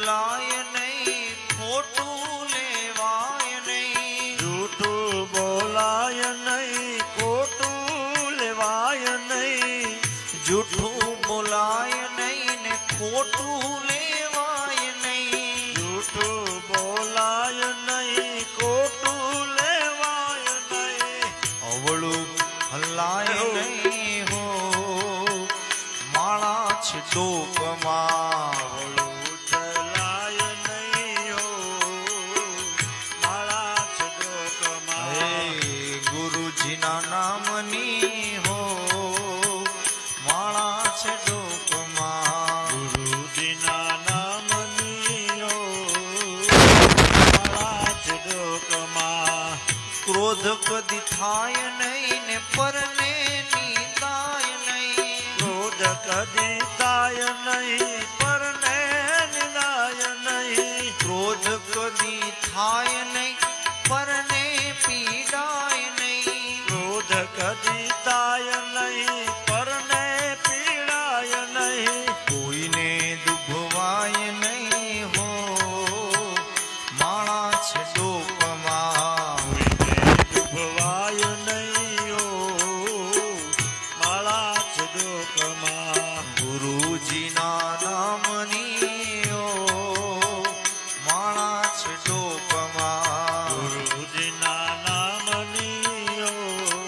બોલાય નહીં, ખોટું લેવાય નહીં. જૂઠું બોલાય નહીં, ખોટું લેવાય નહીં. જૂઠું બોલાય નહીં ને ખોટું લેવાય નહીં. જૂઠું બોલાય નહીં, ખોટું લેવાય નહીં. અવળું હલાય નહીં હો, માળા છે ડોકમાં. અવળું ચલાય નહીં હો, માળા છે ડોકમાં. હે ગુરુજીના નામની હો, માળા છે ડોકમાં. ગુરુજીના નામની હો, માળા છે ડોકમાં. ક્રોધ કદી થાય નહીં ને પરને નિંદાય નહીં. ક્રોધ કદી થાય નહીં, પરને નિંદાય નહીં. ક્રોધ કદી થાય નહીં, પરને પીડાય નહીં. ક્રોધ કદી થાય નહીં, પરને પીડાય નહીં. કોઈને દુભવાય નહીં હો, માળા છે ડોકમાં. ડૂબવાય નહીં હો, માળા છે ડોકમાં. ગુરુજીના નામની હો, માળા છે ડોકમાં. ગુરુજીના નામની હો,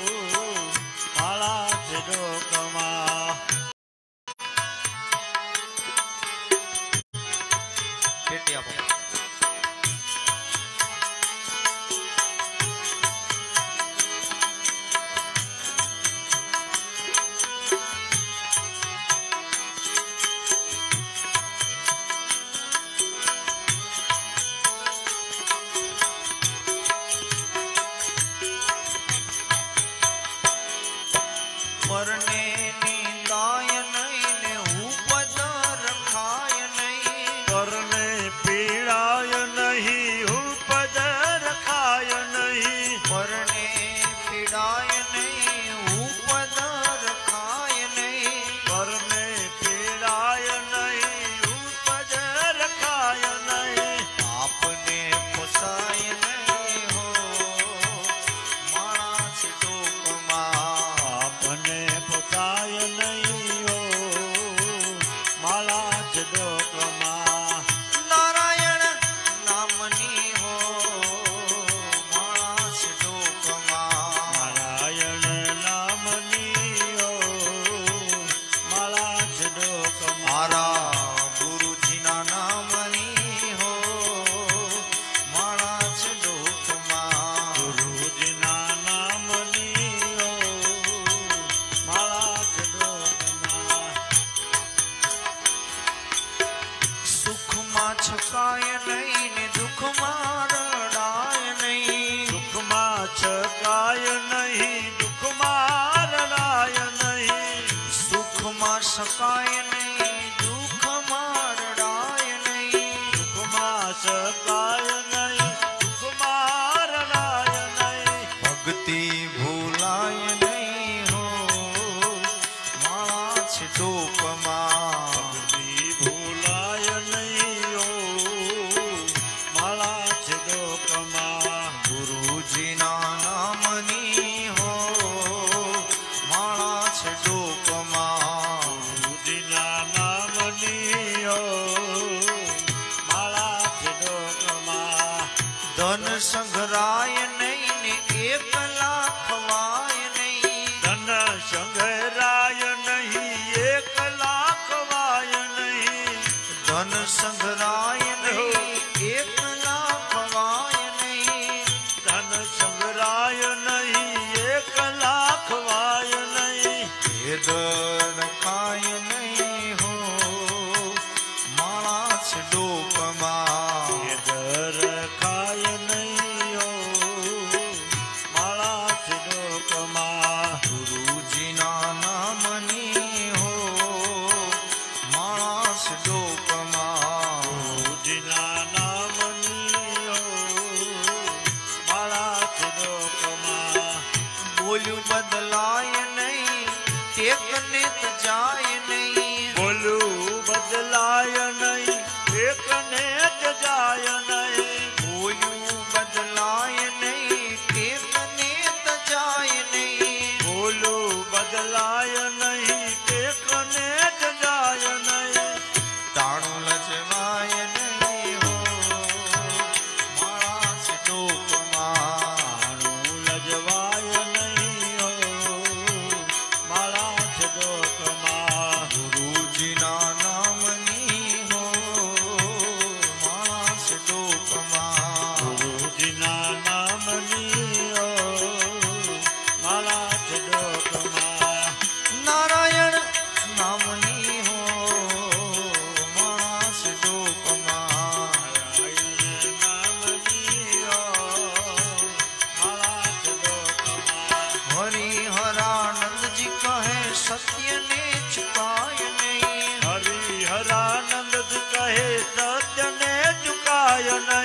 માળા છે ડોકમાં. પેટી આપો. પરને નિંદાય નહીં ને ઉપદ રખાય નહીં. પરને પીડાય નહીં, ઉપદ રખાય નહીં. પરને પીડાય નહીં, ઉપદ રખાય નહીં. પરને પીડાય નહીં, ઉપદ રખાય નહીં. આપને પોસાય નહીં હો, માળા છે ડોકમાં. આપને પોતાય નહીં હો, માળા છે ડોકમાં. નારાયણ નામની હો, માળા છે ડોકમાં. નારાયણ નામની હો, માળા છે ડોકમાં. મારા ગુરુજીના નામની હો, માળા છે ડોકમાં. ગુરુજીના નામની હો, માળા છે ડોકમાં. સુખમાં છકાય નહીં ને દુઃખમાં રડાય નહીં. દુઃખમાં છકાય નહીં, દુઃખમાં રડાય નહીં. સુખમાં છકાય નહીં, દુઃખમાં રડાય નહીં. દુઃખમાં છકાય નહીં, દુઃખમાં રડાય નહીં. ભક્તિ ભૂલાય નહીં હો, માળા છે ડોકમાં. ભક્તિ ભૂલાય નહીં હો, માળા છે ડોકમાં. ગુરુજીના નામની હો, માળા છે ડોકમાં. ગુરુજીના નામની હો, માળા છે ડોકમાં. ધન સંઘરાય નહીં ને એકલા ખવાય નહીં. ધન સંઘરાય નહીં, એકલા ખવાય નહીં. ધન સંઘરાય નહીં, એકલા ખવાય નહીં. ધન સંઘરાય નહીં, એકલા ખવાય નહીં. ભેદ રખાય નહીં હો, માળા છે ડોકમાં. ભેદ રખાય નહીં હો, માળા છે ડોકમાં. ગુરુજીના નામની હો, માળા છે ડોકમાં. ગુરુજીના નામની હો, માળા છે ડોકમાં. બોલ્યું બદલાય નહીં, ટેકને જાય નહીં. બોલું બદલાય નહીં, એકને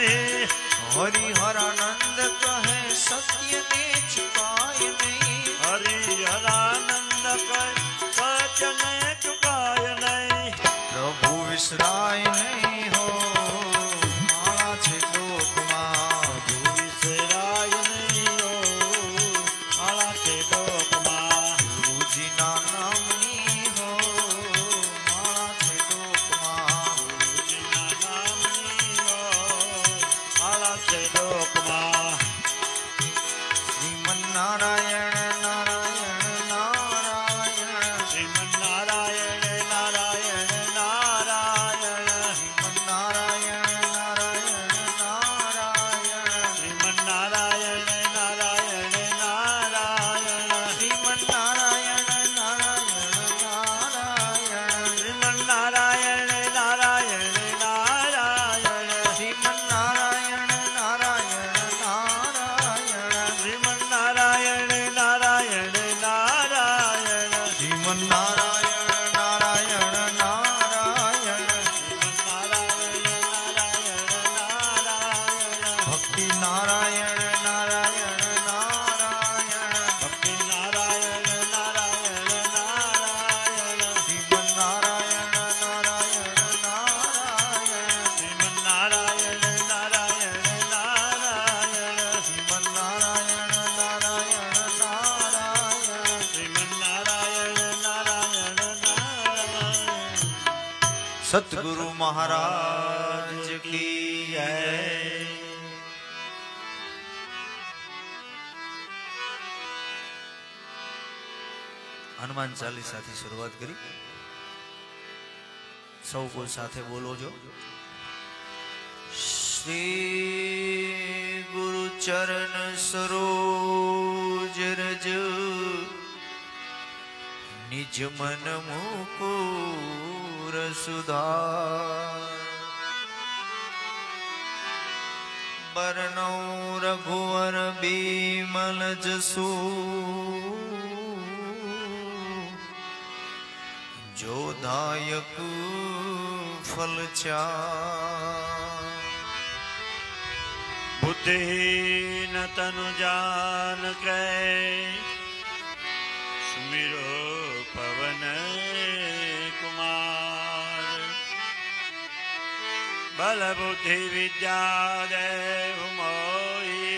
नहीं। हरिहरानंद कहे सत्य ने चुकाय नहीं। हरिहरानंद कहे सत्य ने चुकाय नहीं। प्रभु विसराय नहीं हो माला छे लोकમાં। प्रभु विसराय नहीं हो माला छे लोकમાં। गुरुजी ना नामनी हो माला छे लोकમાં। गुरुजी ना नामनी हो माला छे लोकમાં। श्रीमन्नारायण नारायण नारायण। श्रीमन्नारायण नारायण नारायण। श्रीमन्नारायण नारायण नारायण। श्रीमन्नारायण नारायण नारायण। श्रीमन्नारायण नारायण नारायण। श्रीमन्नारायण नारायण नारायण। श्रीमन्नारायण नारायण नारायण। श्रीमन्नारायण नारायण नारायण। श्रीमन्नारायण नारायण नारायण। श्रीमन्नारायण नारायण नारायण। भक्ति नारायण नारायण नारायण। भक्ति नारायण नारायण नारायण। श्रीमन्नारायण नारायण नारायण। श्रीमन्नारायण नारायण नारायण। श्रीमन्नारायण नारायण नारायण। श्रीमन्नारायण नारायण नारायण। सतगुरु महाराज की जय। हनुमान चालीसा थी शुरुआत करी। सौ को साथे बोलो जो। श्री गुरु चरण सरोज रज निज मन मुकुर सुधार। बरनौ रघुवर बीमल जसु जो दायक फल चार। बुद्धिहीन तनु जान के सुमिरो पवन कुमार। बल बुद्धि विद्या देव मोहि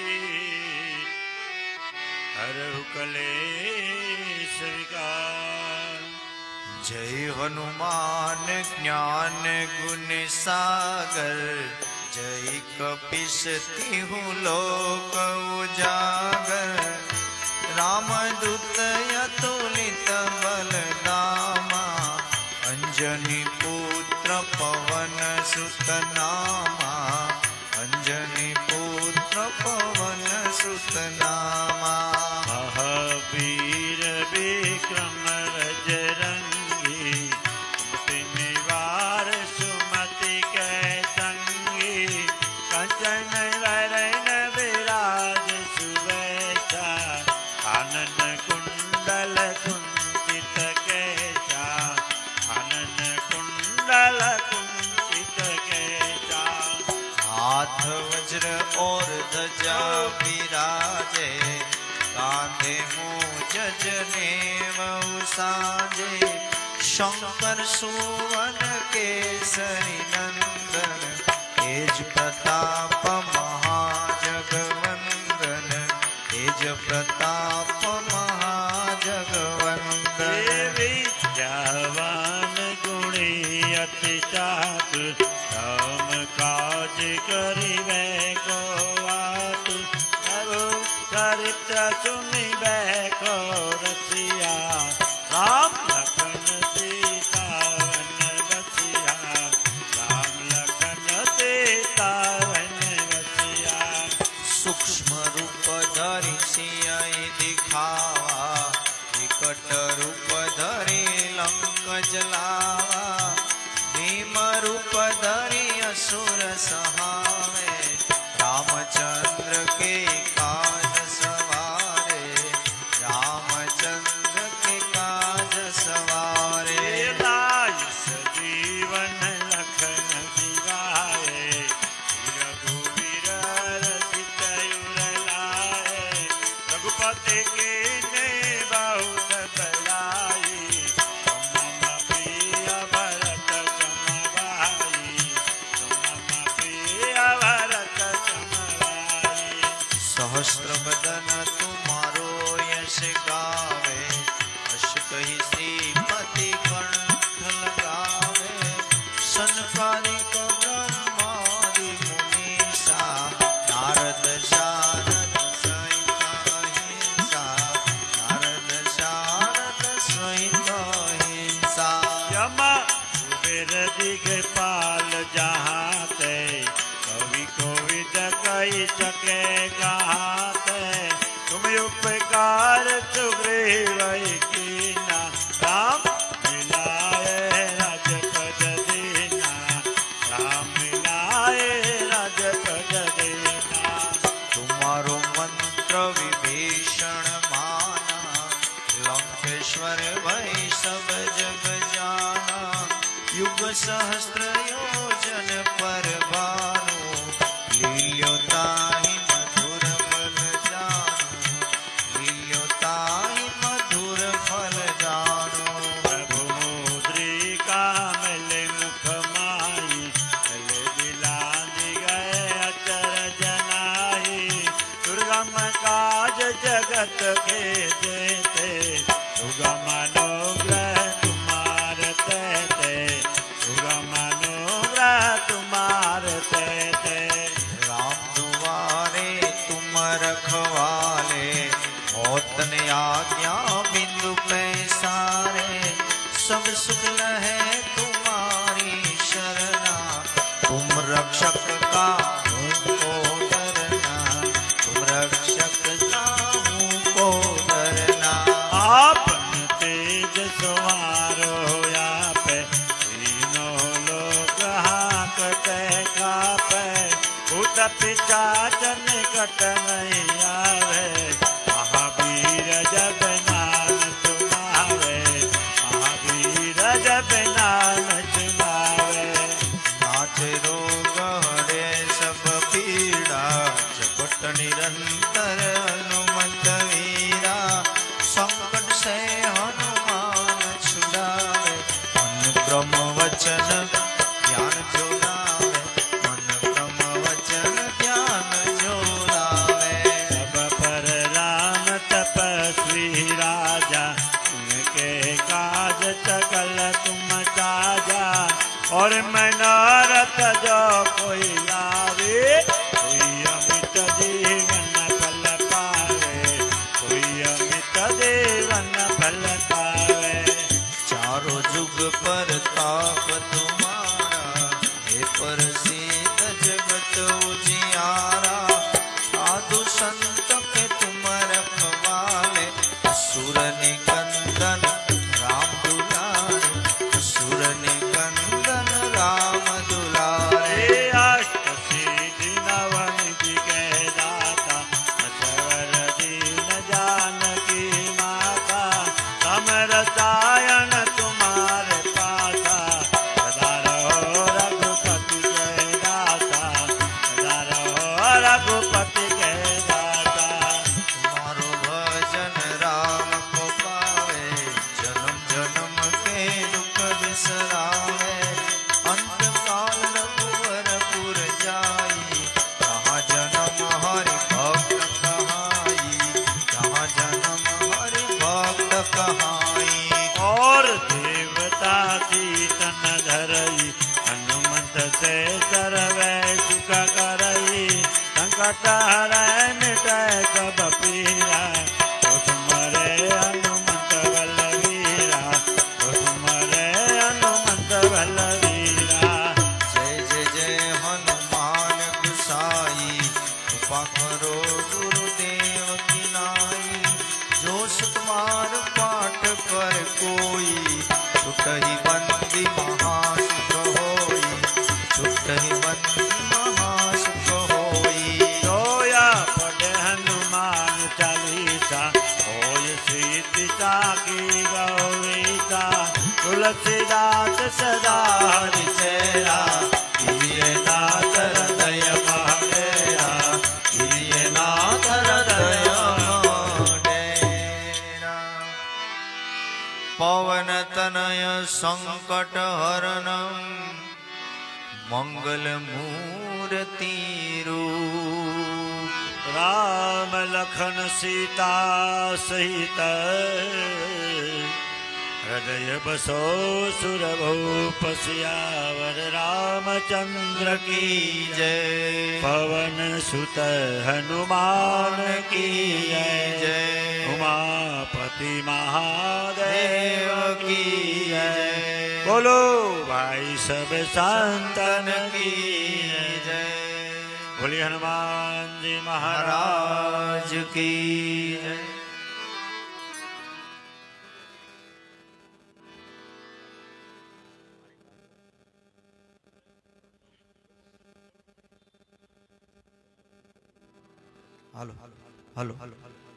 हरहु कलेश विकार। जय हनुमान ज्ञान गुण सागर। जय कपीस तिहु लोक उजागर। रामदूत अतुलित बल धामा। अंजनी पुत्र पवन सुत नामा। अंजनी पुत्र पवन सुत नामा। महावीर विक्रम बजरंगी। सुमति निवार सुमति के संगी। कंचन वरण विराज सुवेशा। आनन कुंडल कुंचित केशा। आनन कुंडल कुंचित केशा। हाथ वज्र और ध्वजा विराजे। कांधे मूंज जनेऊ साजे। शंकर सुवन केसरी नंदन। तेज प्रताप महाजगवंदन। तेज प्रताप महाजगवंदन। विद्यावान गुणी अति चातुर। राम काज करिबे को आतुर। प्रभु चरित्र सुनिबे को रसिया। राम लखन सीता वन बसिया। राम लखन सीता वन बसिया। सूक्ष्म रूप धरि सियहि दिखावा। विकट रूप धरि लंक जलावा। भीम रूप धरि असुर सहावे। रामचंद्र के काज सवारे। रामचंद्र के काज सवारे। लायस जीवन लखन जिवाए। रघुवीर दिगपाल जहाँ ते, कवि कोविद कही सके कहाँ ते, तुम उपकार सुग्रीव कीना, राम मिलाए राजपद दीना, राम मिलाए राजपद दीना। तुम्हारो मंत्र विभीषण माना, लंकेश्वर भई सब जग जाना। युग सहस्त्र योजन पर भानु, लील्यो ताहि मधुर फल जानु, लील्यो ताहि मधुर फल जानु। प्रभु मुद्रिका मिले मुख माही, चले बिलाज गए अचर जनाई। दुर्गम काज जगत के जेते, सुगम अनुग्रह तुम्हार तेते, सुगम अनुग्रह तुम्हार तेते। राम दुआरे तुम रखवाले, होत न आज्ञा बिंदु पैसारे। सब सुख लहै तुम्हारी शरणा, तुम रक्षक का को डरना, तुम रक्षक का को डरना। आपन तेज सवारो पे, तीनों लोग हाकते कापे। भूत पिशाच निकट नहीं आवे, महावीर जब नाम सुनावे, महावीर जब नाम सुनावे। नाच रोग हरे सब पीड़ा, जपट निरंतर हनुमंत वीरा। संकट से हनुमान छुड़ावे, मन ब्रह्म वचन ज्ञान जो लावे, मन ब्रह्म वचन ज्ञान जो लावे। सब पर राम तपस्वी राजा, उनके काज सकल तुम साजा। और मनोरथ जो कोई लावे, कोई अमित जीवन फल पावे, कोई अमित जीवन फल पावे। चारों जुग पर ताप तुम्हारा, हे प्रसिद्ध जगत उजियारा। साधु संत के तुम रखवाले, असुर निकंदन राम दुलारे, असुर निकंदन राम दुलारे। हे अष्ट सिद्धि नवनिधि के दाता, असवर दीन जानकी माता। समरसायन तुम्हारे पासा, सदा रहो रघुपति के दाता, सदा रहो रघुपति के दाता। तुम्हारो भजन राम को पावे, जन्म जन्म के दुख बिसरावे। अंत काल रघुवरपुर जाई, जहाँ जन्म हरि भक्त कहाई, जहाँ जन्म हरि भक्त कहाई। और देवता सीतन धरई, हनुमंत से सर्वे सुख करई। संकट हरै मिटै सब पीरा, तुम्हारे हनुमंत बलवीरा, तुम्हारे हनुमंत बलवीरा। जय जय जय हनुमान गुसाई, कृपा करो गुरुदेव की नाई। जो सुकुमार पाठ कर कोई, छुटहि बंदी महासुख होई, छुटहि बंदी महासुख होई। जोया पढ़े हनुमान चालीसा, होय सिद्धि साखी गौरीसा। तुलसीदास सदा हरि चेरा, प्रिय नाथ हृदय महडेरा, प्रिय नाथ हृदय महडेरा। पवन तनय संकट हरणं, मंगल मूर्ति रूप। राम लखन सीता सहित, हृदय बसो सुरभूप सियावर। रामचंद्र की जय, पवन सुत हनुमान की जय। जय, उमापति महादेव देव की जय। बोलो भाई सब संतन की जय। बोलिए हनुमान जी महाराज महाराज की जय। हेलो हेलो हेलो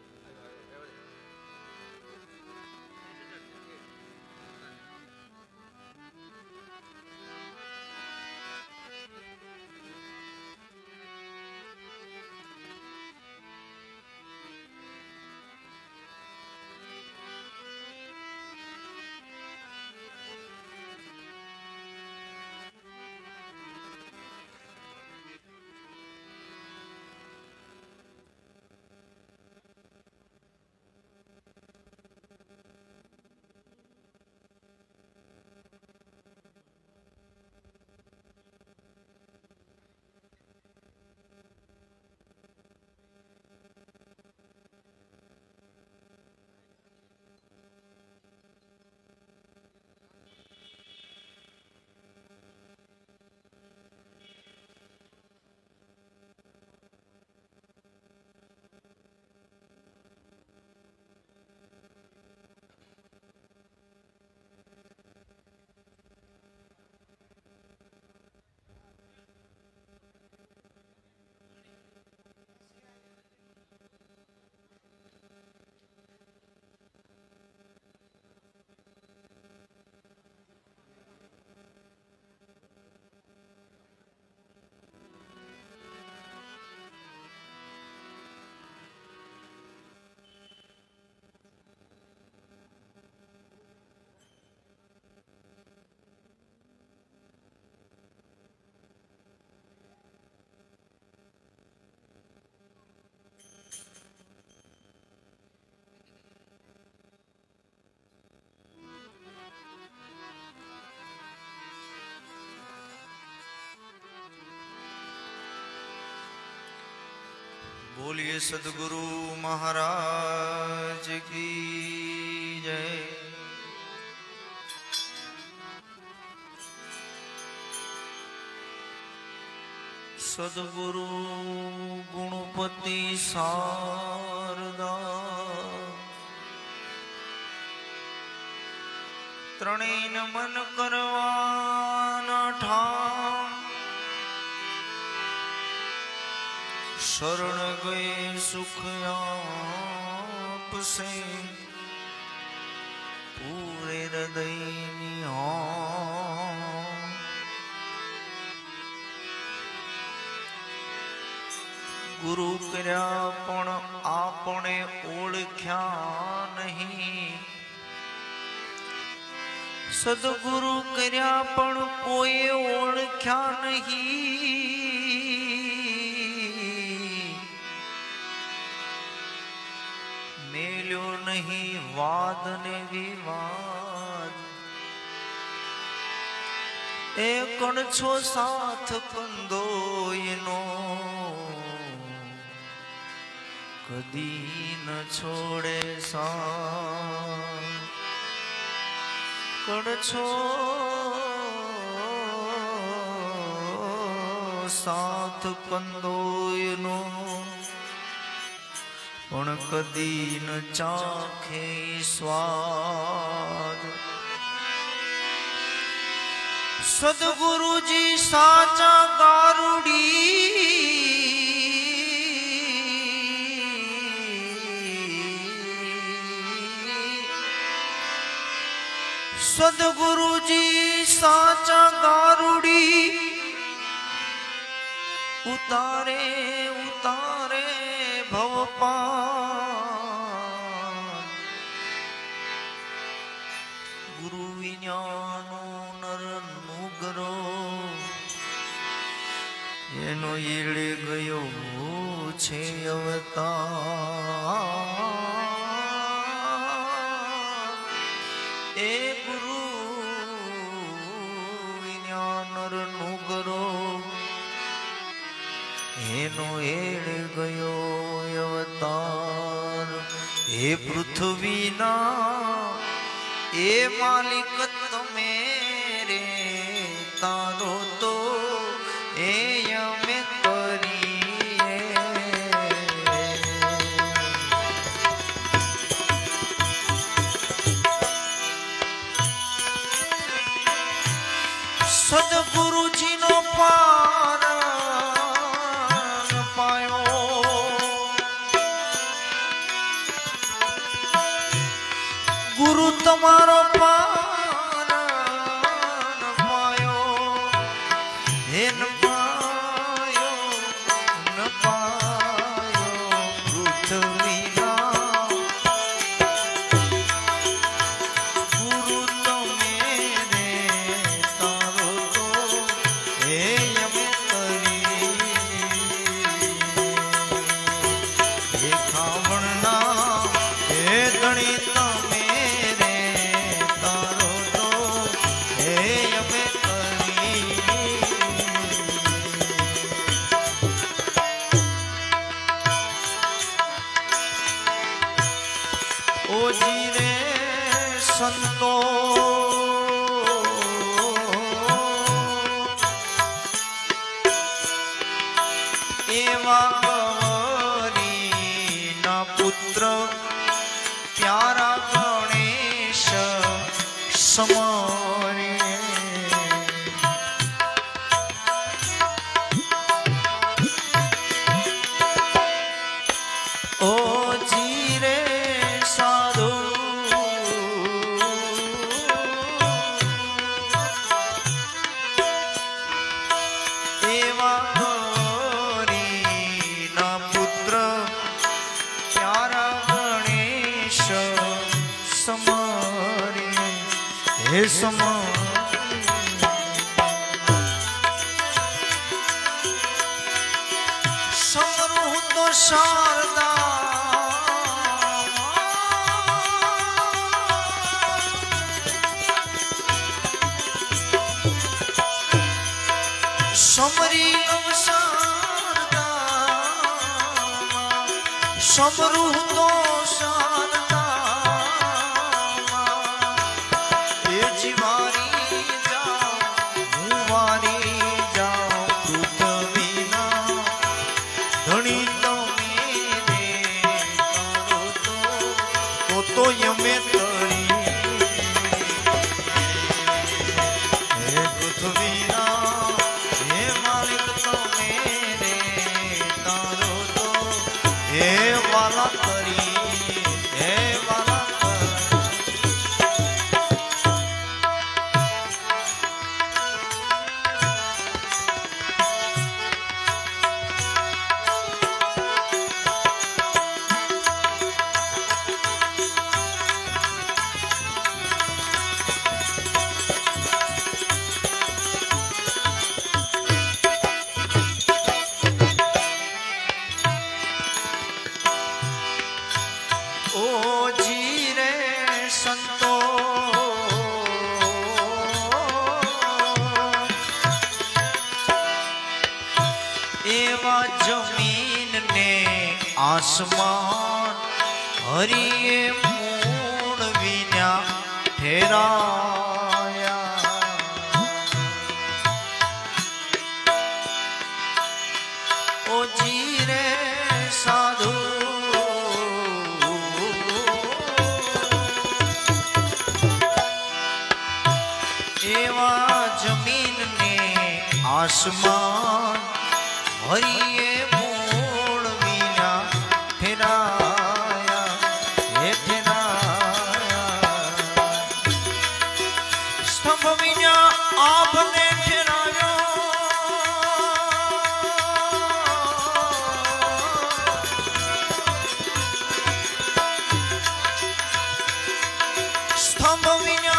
बोलिए सद्गुरु महाराज की जय। सद्गुरु गुणपति शारदा त्रणेय नमन करवाना ठाम शरण गए सुख आप से पूरे हृदय गुरु कर्या पण आपने ओळख्या नहीं सद्गुरु कर्या पण कोई ओळख्या नहीं मेल्यो नहीं वाद ने विवाद एकण छो साथ कंदोयनो कदी न छोड़े साथ कण छो साथ कंदोयनो पण कदी न चाखे स्वाद सद्गुरु जी साचा गारुड़ी सद्गुरु जी साचा गारुड़ी उतारे उतारे भवपान गुरु विज्ञानो नर नुगरो एनो ईड़े गयो छे अवतार ए गुरु विज्ञान नर नुगरो एनो एड़े गयो अवतार हे पृथ्वी ना ए मालिक तमे सदगुरु जी नो पार पायो गुरु तुम्हारो पार पायो हे न पायो न पायो पृथ्वी ना गुरु तो मेरे तारो तो हे यम करी हे खावण ना हे गणित मेरे तारो तो हे यम करी ओ जी रे संतो एवा गौरी ना पुत्र प्यारा गणेश समारे ओ जी रे साधु एवा गौरी ना पुत्र प्यारा गणेश समारे हे समारे समरूह तो शारदा समरी शारदा समरूह तो शारदा ये जीवारी जाओ मुवारी जाओ पृथ्वी ना धनी तो मेरे तारो तो यमे तरी हे पृथ्वी ना हे मालिक तो मेरे तारो तो हे वाला करी हे वाला करी ओ जी रे संतो एवा जमीन ने आसमान हरिये मूण विना ठहराया ओ जी रे साधु एवा जमीन ने आसमान हरिये मूण विना ठहराया हे ठहराया स्तंभ विना आपने ठहरायो स्तंभ विना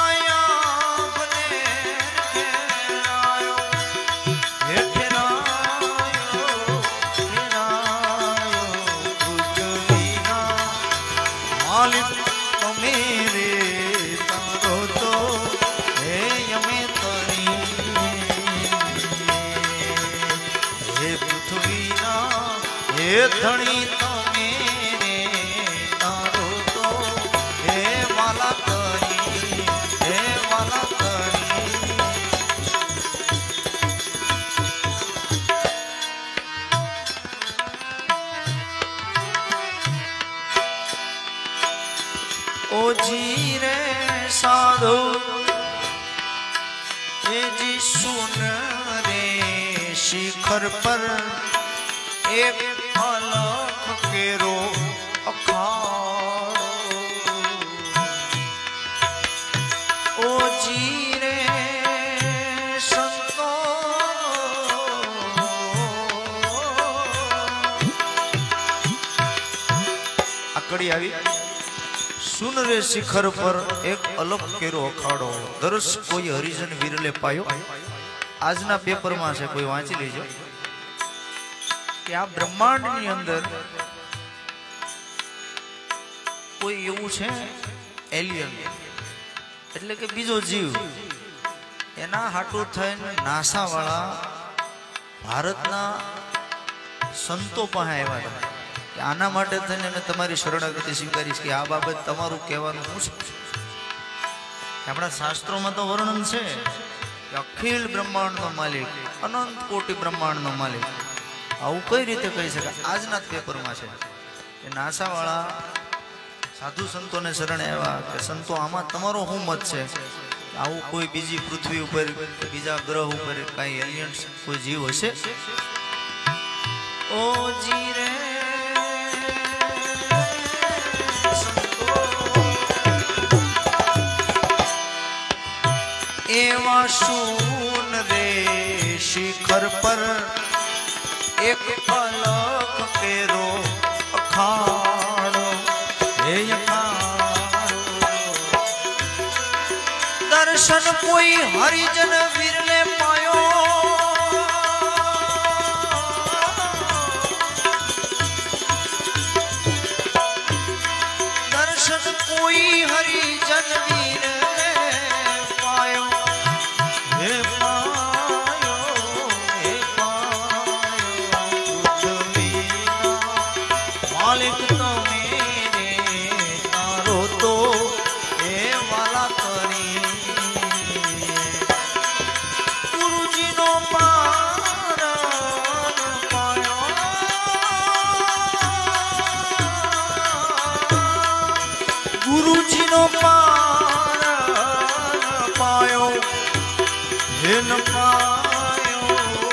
मेरे तारो तो हे यमे तरी हे पृथ्वी ना हे धनी तो मेरे तारो तो हे वाला करी हे वाला करी ओ जी रे साधु ये जी सुन शिखर पर एक अलख केरो अखाड़ो ओ जी रे संतो आकड़ी आई सुन रे शिखर पर एक अलग केरो अखाड़ो दर्श कोई हरिजन वीरले पायो। आजना पेपर में से कोई वांची लीजो कि आ ब्रह्मांड नी अंदर कोई एवं छे एलियन એટલે કે બીજો જીવ એના હાટુ થઈને નાસા વાળા ભારતના સંતો પાસે આવ્યા હતા કે આના માટે થઈને અમે તમારી શરણાગતિ સ્વીકારીશ કે આ બાબત તમારું કહેવાનું શું છે। આપણા શાસ્ત્રોમાં તો વર્ણન છે કે અખિલ બ્રહ્માંડનો માલિક અનંત કોટી બ્રહ્માંડનો માલિક આવું કઈ રીતે કહી શકાય। આજના પેપરમાં છે કે નાસા વાળા साधु संतों ने शरण आया कि संतो आमा तमारो हूँ मत है आव कोई बीजी पृथ्वी ऊपर बीजा ग्रह ऊपर कई एलियंस कोई जीव हशे। ओ जी रे एवा सुन रे शिखर पर एक अलख केरो अखाड़ो दर्शन कोई हरिजन वीरले पायो। दर्शन कोई हरिजन वीरले पायो हे पायो हे पायो पृथ्वी मालिक तो मेरे तारो तो हे वाला करी पायो हे न पायो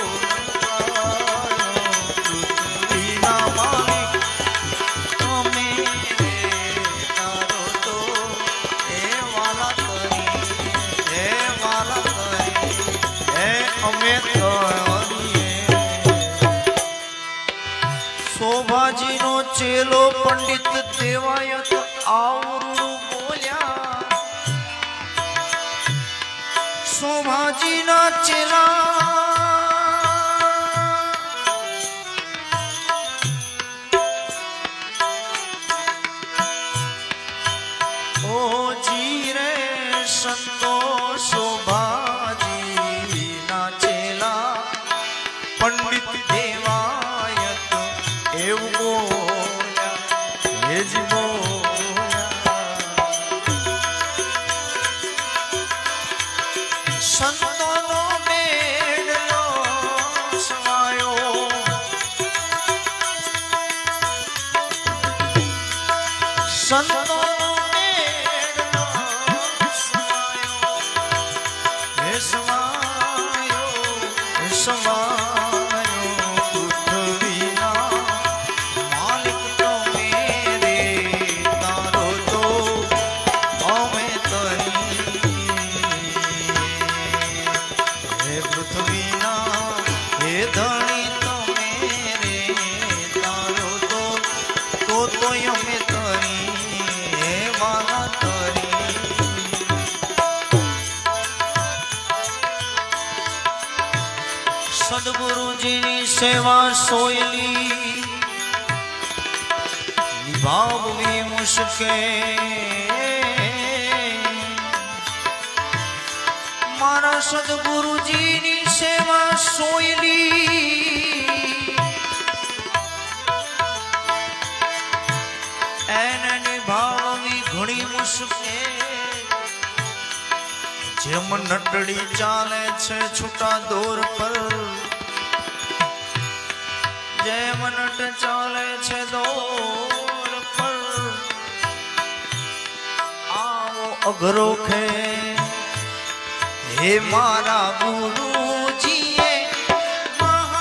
पृथ्वी ना मालिक तो मेरे तारो तो हे वाला करी हे अमे करिए। शोभाजी नो चेलो पंडित देवायत आवरू बोल्या शोभाजी ना चेला ओ जी रे संतो शोभाजी ना चेला पंडित देवायत एव बोल्या हे जी संतो नो बेड़ो समायो संतो नो बेड़ो समायो हे समायो हे समायो पृथ्वी ना मालिक तो मेरे तारो तो हमें तरी पृथ्वी ना हे धनी तो मेरे तारो तो यमे तरी हे वाला तरी। सदगुरु जी सेवा सोयली निभाववी मुश्किल मारा सदगुरु जी नी सेवा सोयली एने निभाववी घणी मुश्किल जेम नटड़ी चाले छे छूटा दौर पर जेम नट चाले छे दौर पर आओ अघरो खे हे मारा गुरु जी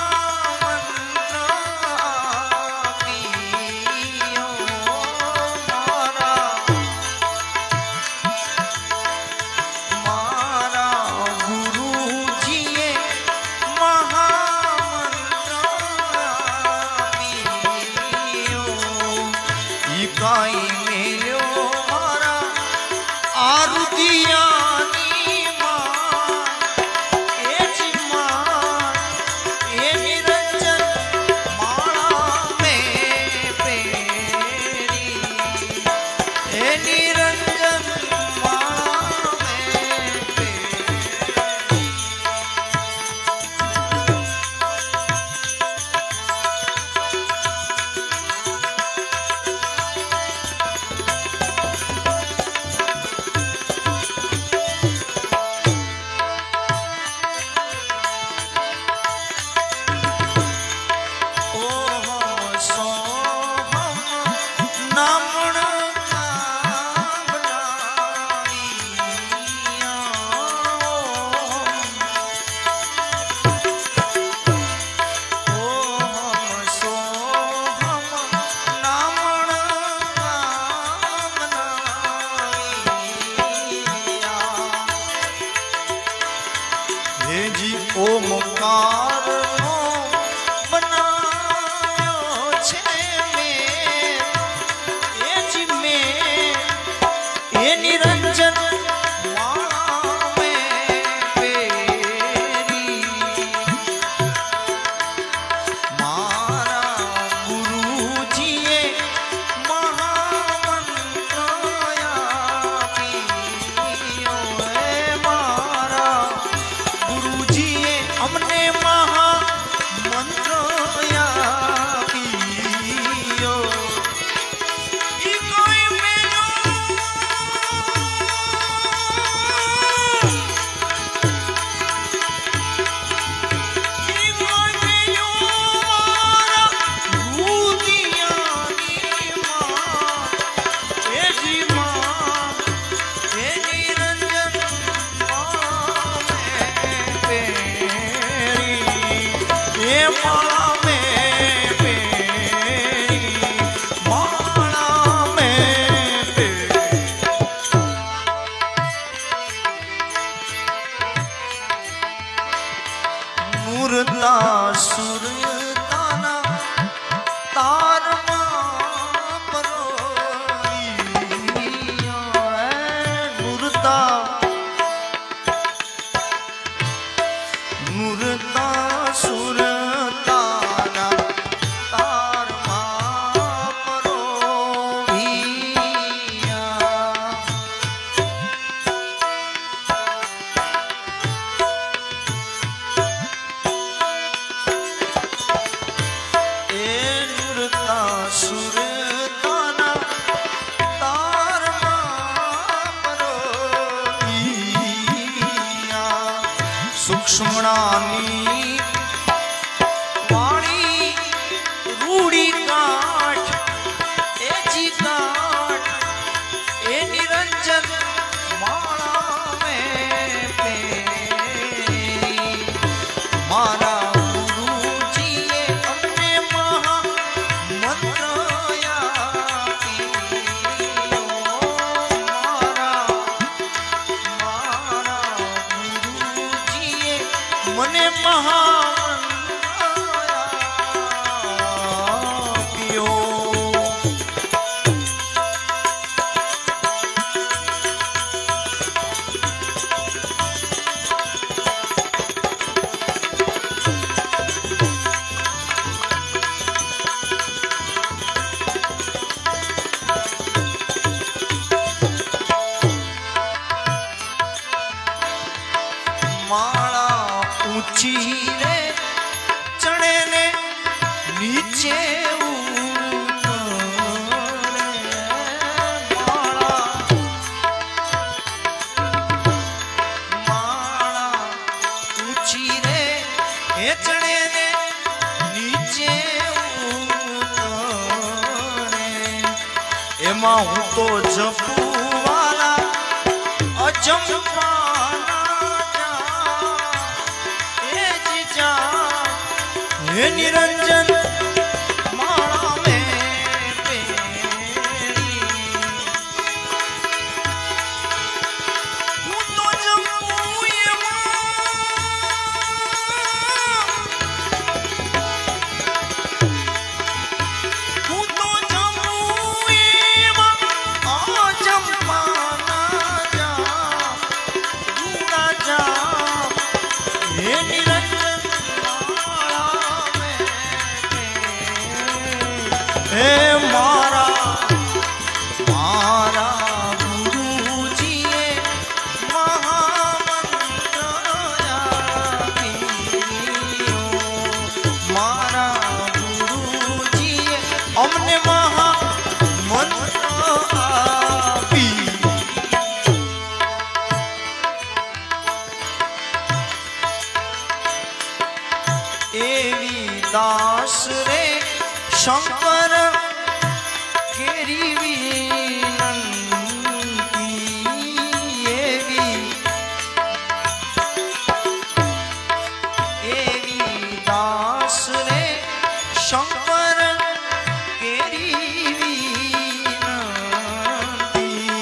અવતારનો બનાવ્યો છે મેં એ જ મેં એ નિરંજન સુક્ષ્મણાની વાણી રૂડી કાઠ એ જી કાઠ એ નિરંજન માળા મેં પેરી મારા ગુરુજીએ અમને મહા મંત્ર મને મહાપ્યો માળા ઊંચી રે ચણે ને નીચે માળા ઊંચી રે એ ચણે ને નીચે એમાં હું તો જપવાલા અજંપા हे निरंजन माला में पेरी हूँ तो जम्मू ये हूँ तो जम्मू ये आ जम्मा ना जा जा हे निरंजन हे मारा मारा गुरुजीए महामंत्र मारा गुरुजीए अमने महामंत्र आपी एवी दास रे शंकर केरी विनंती एवी दास रे शंकर केरी विनंती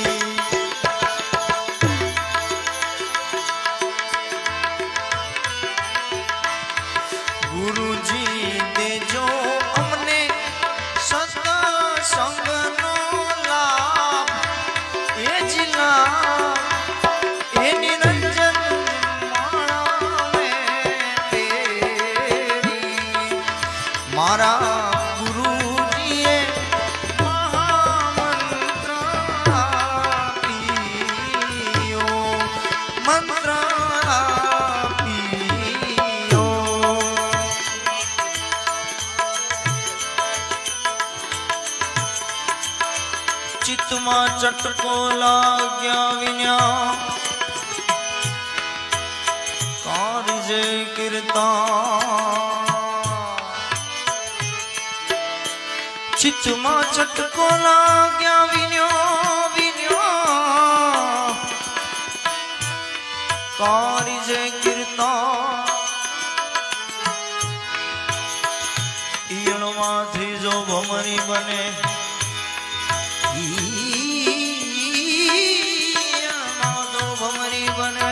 गुरुजी देजो अमने सत्संगनो लाभ ए जिला ए निरंजन माणा में तेरी मारा गुरुजीए महामंत्र आपीयो मंत्र आपीयो चित्तमा चटको लाग्या विन्या कारजे कीर्तन चित्तमा चटको लाग्या विन्यो विन्यो कारजे कीर्तन ईयणमाथी जो भमरी बने भमरी बने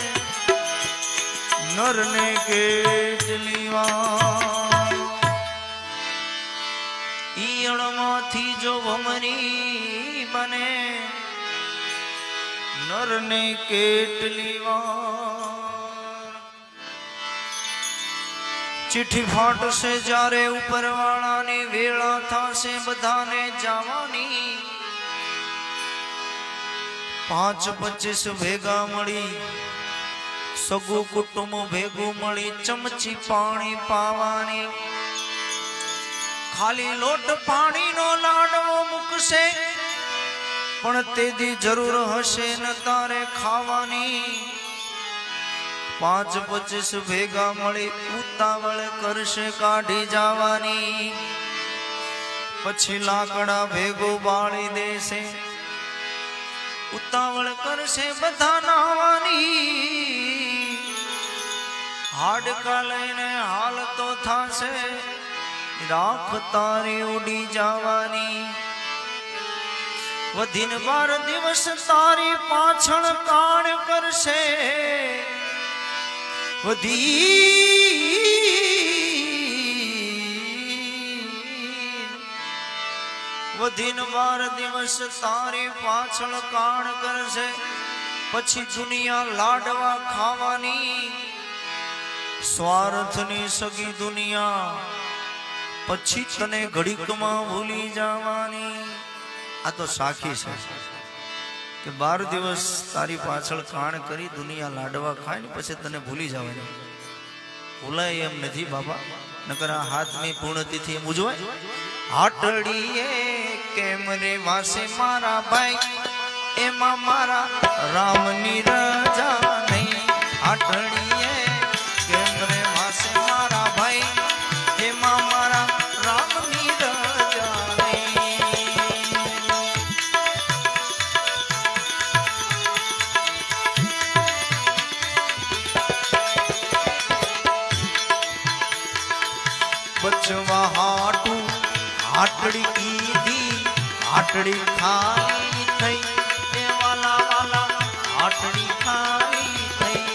नर ने केटली વાર ઈયળમાંથી જો ભમરી બને નર ને કેટલી વાર ચિઠ્ઠી ફાટશે જ્યારે ઉપરવાળાની વેળા થશે બધાને જવાની 5-25 ભેગા મળી સગુ કુટુંબ ભેગું મળી ચમચી પાણી પાવાની ખાલી લોટ પાણીનો લાડવો મૂકશે પણ તેદી જરૂર હશે ન તારે ખાવાની 5-25 ભેગા મળી ઉતાવળ કરશે કાઢી જવાની પછી લાકડા ભેગો બાળી દેશે ઉતાવળ કરશે બધા નાવાની હાડકા લઈને હાલ તો થાશે રાખ તારી ઉડી જવાની વધીને 12 દિવસ તારી પાછળ કાણ કરશે વધીને 12 દિવસ તારી પાછળ કાણ કરશે પછી દુનિયા લાડવા ખાવાની સ્વાર્થની સગી દુનિયા પછી તને ઘડીકમાં ભૂલી જવાની આ તો સાખી છે કે 12 દિવસ તારી પાછળ કાણ કરી દુનિયા લાડવા ખાય ને પછી તને ભૂલી જવાની ભૂલાય એમ નથી બાબા નકર આ હાથની પૂર્ણતિથિ એમ ઉજવાય હાટડીએ કેમ રે વાસે મારા ભાઈ એમાં મારા રામની રજા નહીં હાટડીએ કેમ રે વાસે મારા ભાઈ એમાં મારા રામની રજા નહીં બચવા હાટું હાટડી કીધી હાટડી ખાલી થઈ એ વાલા વાલા હાટડી ખાલી થઈ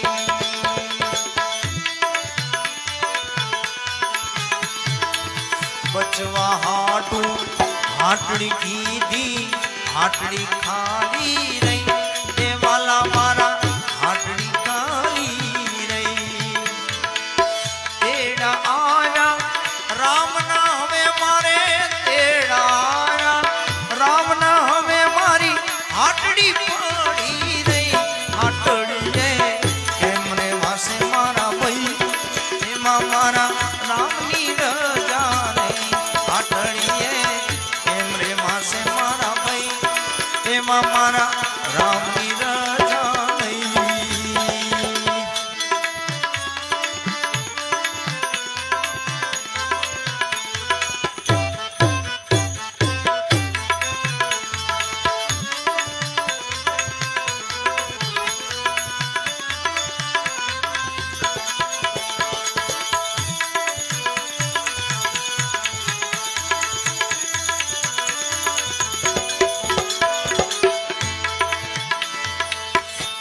બચવા હાટું હાટડી કીધી હાટડી ખાલી રહી એ વાલા મારા હાટડી ખાલી રહી તેડા આયા રામ ના હવે મારે તેડા રામ ના હવે મારી હાટડી પડી રહી હાટડીએ કેમ રે વાસે મારા ભાઈ એમાં મારા રામની રજા નહીં હાટડીએ કેમ રે વાસે મારા ભાઈ એમાં મારા રામની રજા નહીં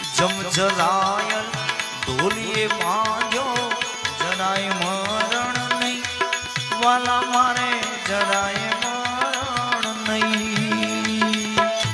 જરાયલ ઢોલીએ બાંધ્યો જરાય મરણ वाला मारे જરાય મરણ નહીં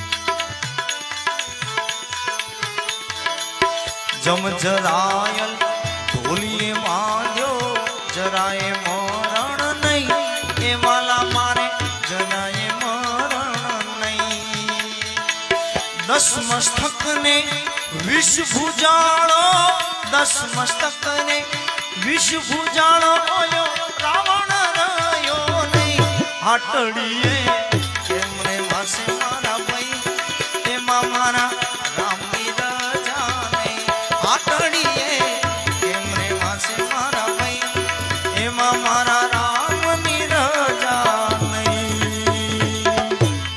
જમ જરાયલ ઢોલીએ બાંધ્યો જરાય મરણ નહીં એ વાલા મારે જરાય મરણ નહીં દસ મસ્તકને વિષ ભુજાળો દસ મસ્તકને વિષ ભુજાળો ઓયો રાવણ રહ્યો નહીં હાટડીએ એમણે વાસે મારા ભાઈ એમાં મારા રામની રજા નહીં હાટડીએ એમણે વાસે મારા ભાઈ એમાં મારા રામની રજા નહીં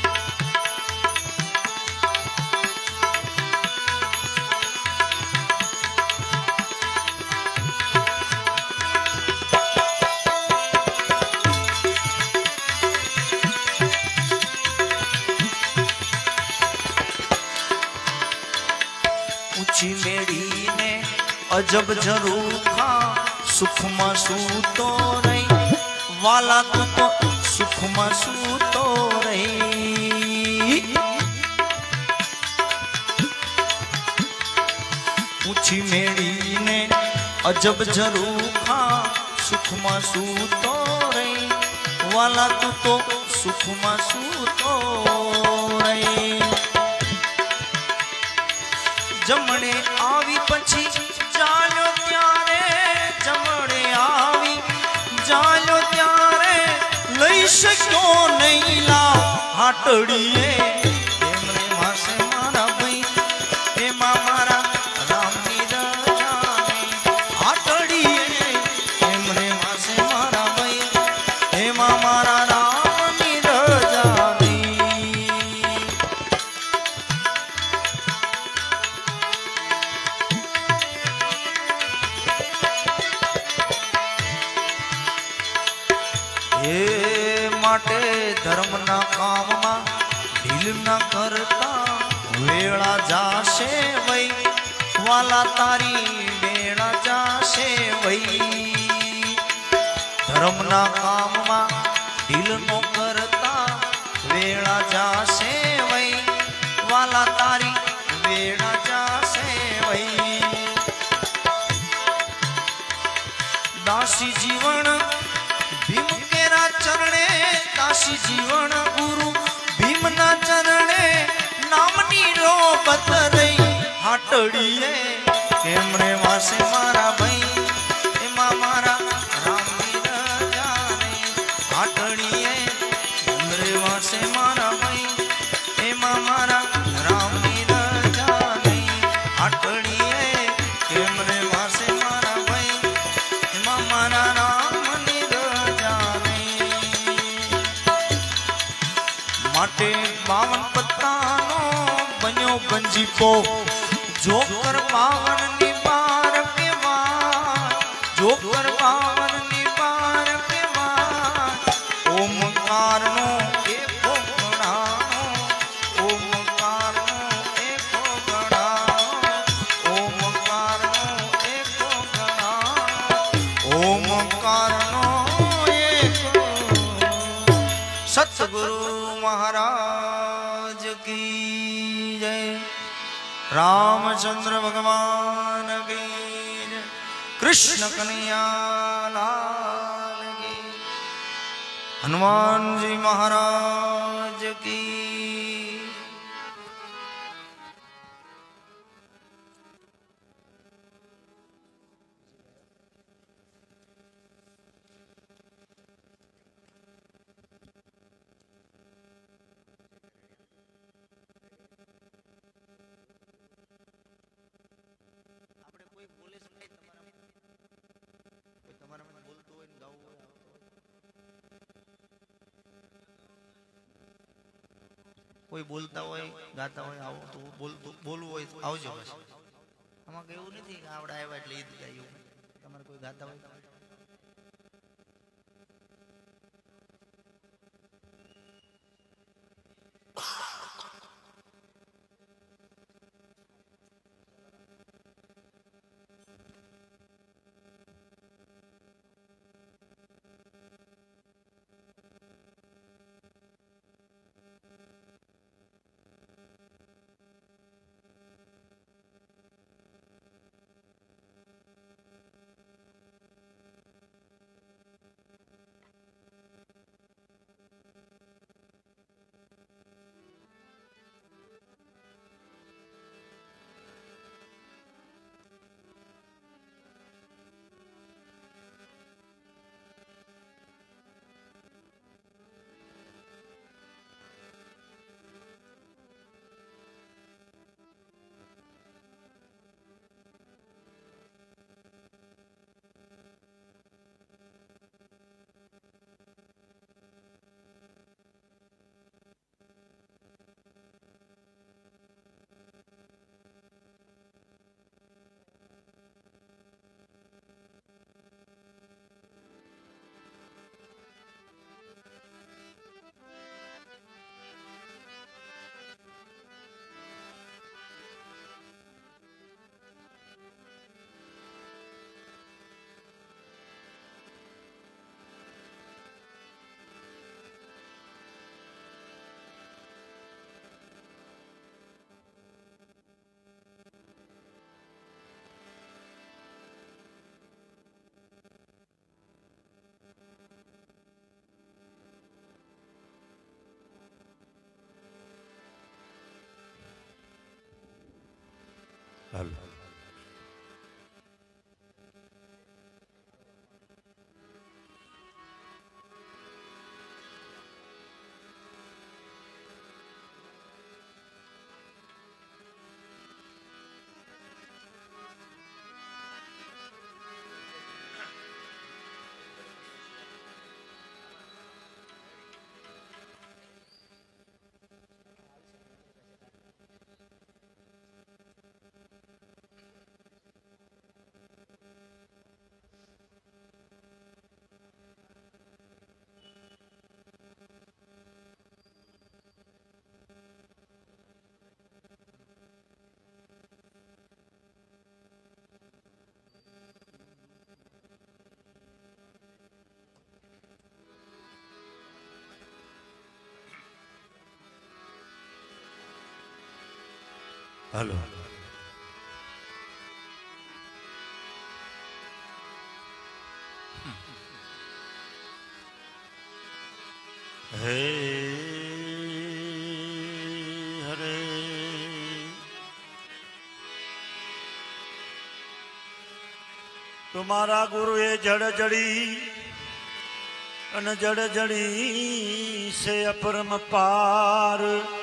ऊंची मेड़ी ने अजब जरूखा सुखમાં સૂતો રહી વાલા તું તો સુખમાં સૂતો રહી ऊंची मेड़ी ने अजब जरूखा सुखમાં સૂતો રહી વાલા તું તો સુખમાં સૂતો રહી જમણે આવી પછી ચાલ્યો ત્યારે જમણે આવી ચાલ્યો ત્યારે લઈ શક્યો નહીં લા હાટડીએ એમણે વાસે મારા ભાઈ એમાં મારા રામની રજા નહીં હાટડીએ એમણે વાસે મારા ભાઈ એમાં મારા રામની રજા નહીં એ માટે ધર્મના કામમાં ઢીલ ન કરતા વેળા જાશે વઈ વાલા તારી વેળા જાશે વઈ ધર્મના કામમાં ઢીલ નો કરતા વેળા જાશે વઈ વાલા તારી વેળા જાશે વઈ દાસી જીવન ભીમ કેરા ચરણે દાસી જીવન ગુરુ ભીમના ચરણે નામની રોબત રહી હાટડીએ એમણે વાસે મારા ભાઈ એમાં મારા રામની રજા નહીં હાટડીએ એમણે વાસે મારા ભાઈ એમાં મારા રામની રજા નહીં હાટડીએ એમણે વાસે મારા ભાઈ એમાં મારા રામની રજા નહીં માટે 52 પત્તાનો બન્યો ગંજીપો જોકર 52 ની બાર કે વાર જોકર 52 ની બાર કે વાર ઓમકારનો એકો ગણાનો ઓમકારનો એકો ગણાનો ઓમકારનો એકો ગણાનો ઓમકારનો એકો सतगुरु महाराज की जय रामचंद्र भगवान की जय कृष्ण कन्हैया लाल की हनुमान जी महाराज की कोई बोलता हो गाता हो आओ तो बोलવું હોય આવજો બસ આમાં કેવું નથી કે આવડા આવ્યા એટલે ઈદ ગાયું તમારે કોઈ ગાતા હોય હાલો. હાલો. હે હરે तुम्हारा गुरु ये जड़ जड़ी अन जड़ जड़ी से अपरम पार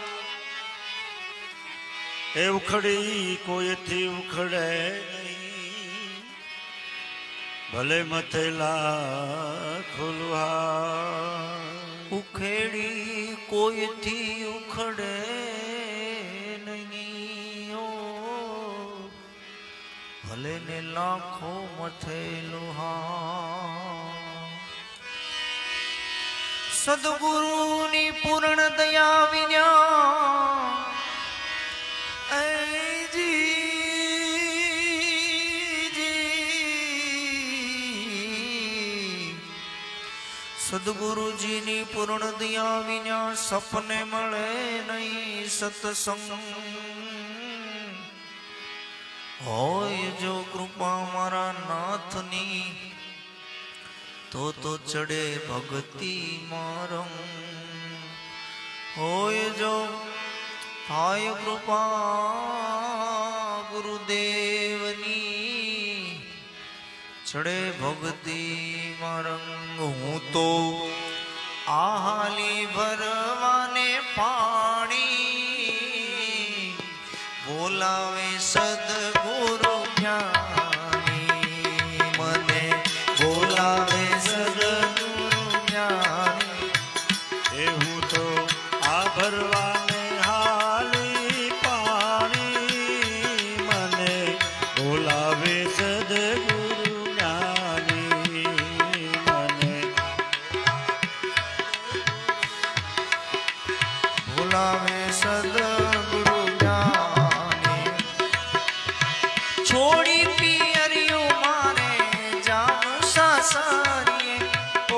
ए उखड़ी कोई थी उखड़े नहीं भले मथेला खुलवा उखेड़ी कोई थी उखड़े नहीं ओ भले ने लाखों मथेलो सदगुरु नी पूर्ण दया विना सदगुरु जी नी पूर्ण दया विना सपने मळे नहीं सत्संग होय जो कृपा मारा नाथ नी तो चढ़े भक्ति मारंग होय जो हाय कृपा गुरुदेवनी चढ़े भक्ति मारंग हूँ तो आहाली भरवाने पानी बोलावे सदगुरु ज्ञानी मने बोलावे सदगुरु ज्ञानी ए हूँ तो आ भरवाने हाली पानी मने बोलावे सदगुरु ज्ञानी मने बोलावे सदगुरु ज्ञानी छोड़ी पियरियो मारे जाऊं सासारिए ओ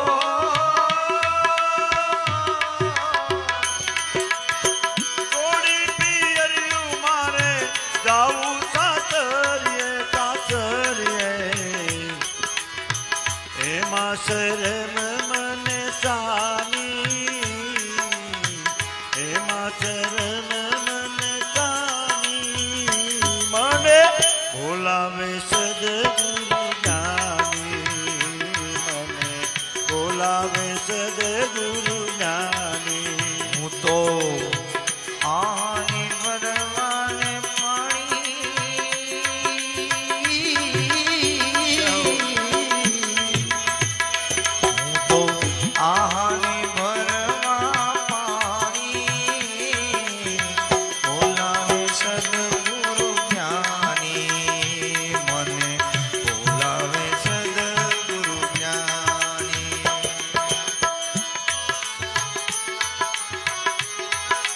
छोड़ी पियरियो मारे जाऊं सासरिए सासरिए ए मासरम मने सानी ए मासरम मने सानी मने बोलावे सदगुरु ज्ञानी मने बोलावे सदगुरु ज्ञानी हूँ तो आने भरवाने पानी हूँ तो आने भरवा पानी बोलावे सदगुरु ज्ञानी मने बोलावे सदगुरु ज्ञानी